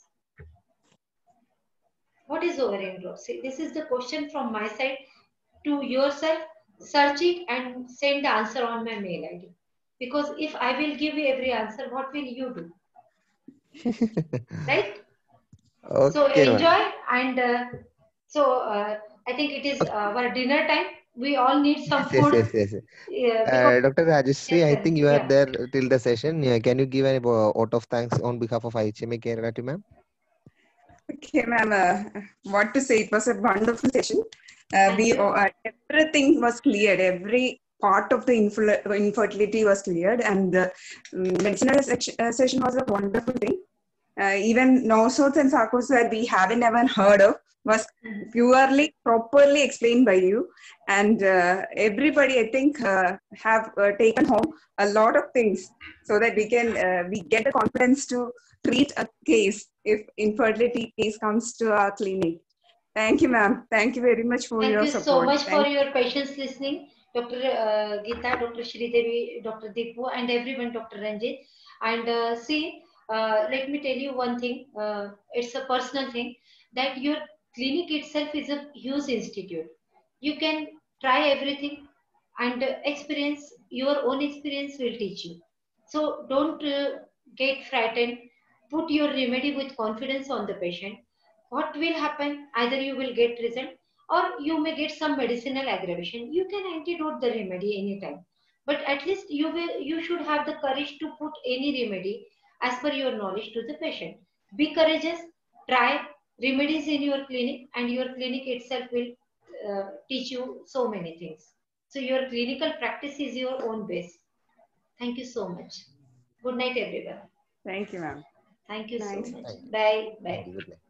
What is ovarian dropsy? This is the question from my side to yourself. Search it and send the answer on my mail ID. Because if I will give you every answer, what will you do? Right? So Okay, ma'am. enjoy, and I think it is our dinner time. We all need some Yes, food. yes, yes, yes. Because Dr. Rajeshri, yes, I sir. think you are Yeah. there till the session. Yeah, can you give a vote of thanks on behalf of IHMA Kerala to ma'am? Okay, ma'am. What to say? It was a wonderful session. Thank you. Everything was cleared. Every part of the infertility was cleared, and the medicinal session was a wonderful thing. Even nosodes and sarcoids that we haven't ever heard of was purely properly explained by you, and everybody I think have taken home a lot of things so that we can we get the confidence to treat a case if infertility case comes to our clinic. Thank you, ma'am. Thank you very much for Thank your you so support. much for Thank your patience listening, Dr. Geeta, Dr. Sridevi, Dr. Deepu, and everyone, Dr. Ranjit. And let me tell you one thing. It's a personal thing that your clinic itself is a huge institute. You can try everything, and experience, your own experience will teach you. So don't get frightened. Put your remedy with confidence on the patient. What will happen? Either you will get result, or you may get some medicinal aggravation. You can antidote the remedy anytime, but at least you should have the courage to put any remedy as per your knowledge to the patient. Be courageous. Try remedies in your clinic, and your clinic itself will teach you so many things. So your clinical practice is your own base. Thank you so much. Good night, everyone. you, ma'am. Thank you so Night. much. Thank you. Bye. Thank Bye. you. Good night.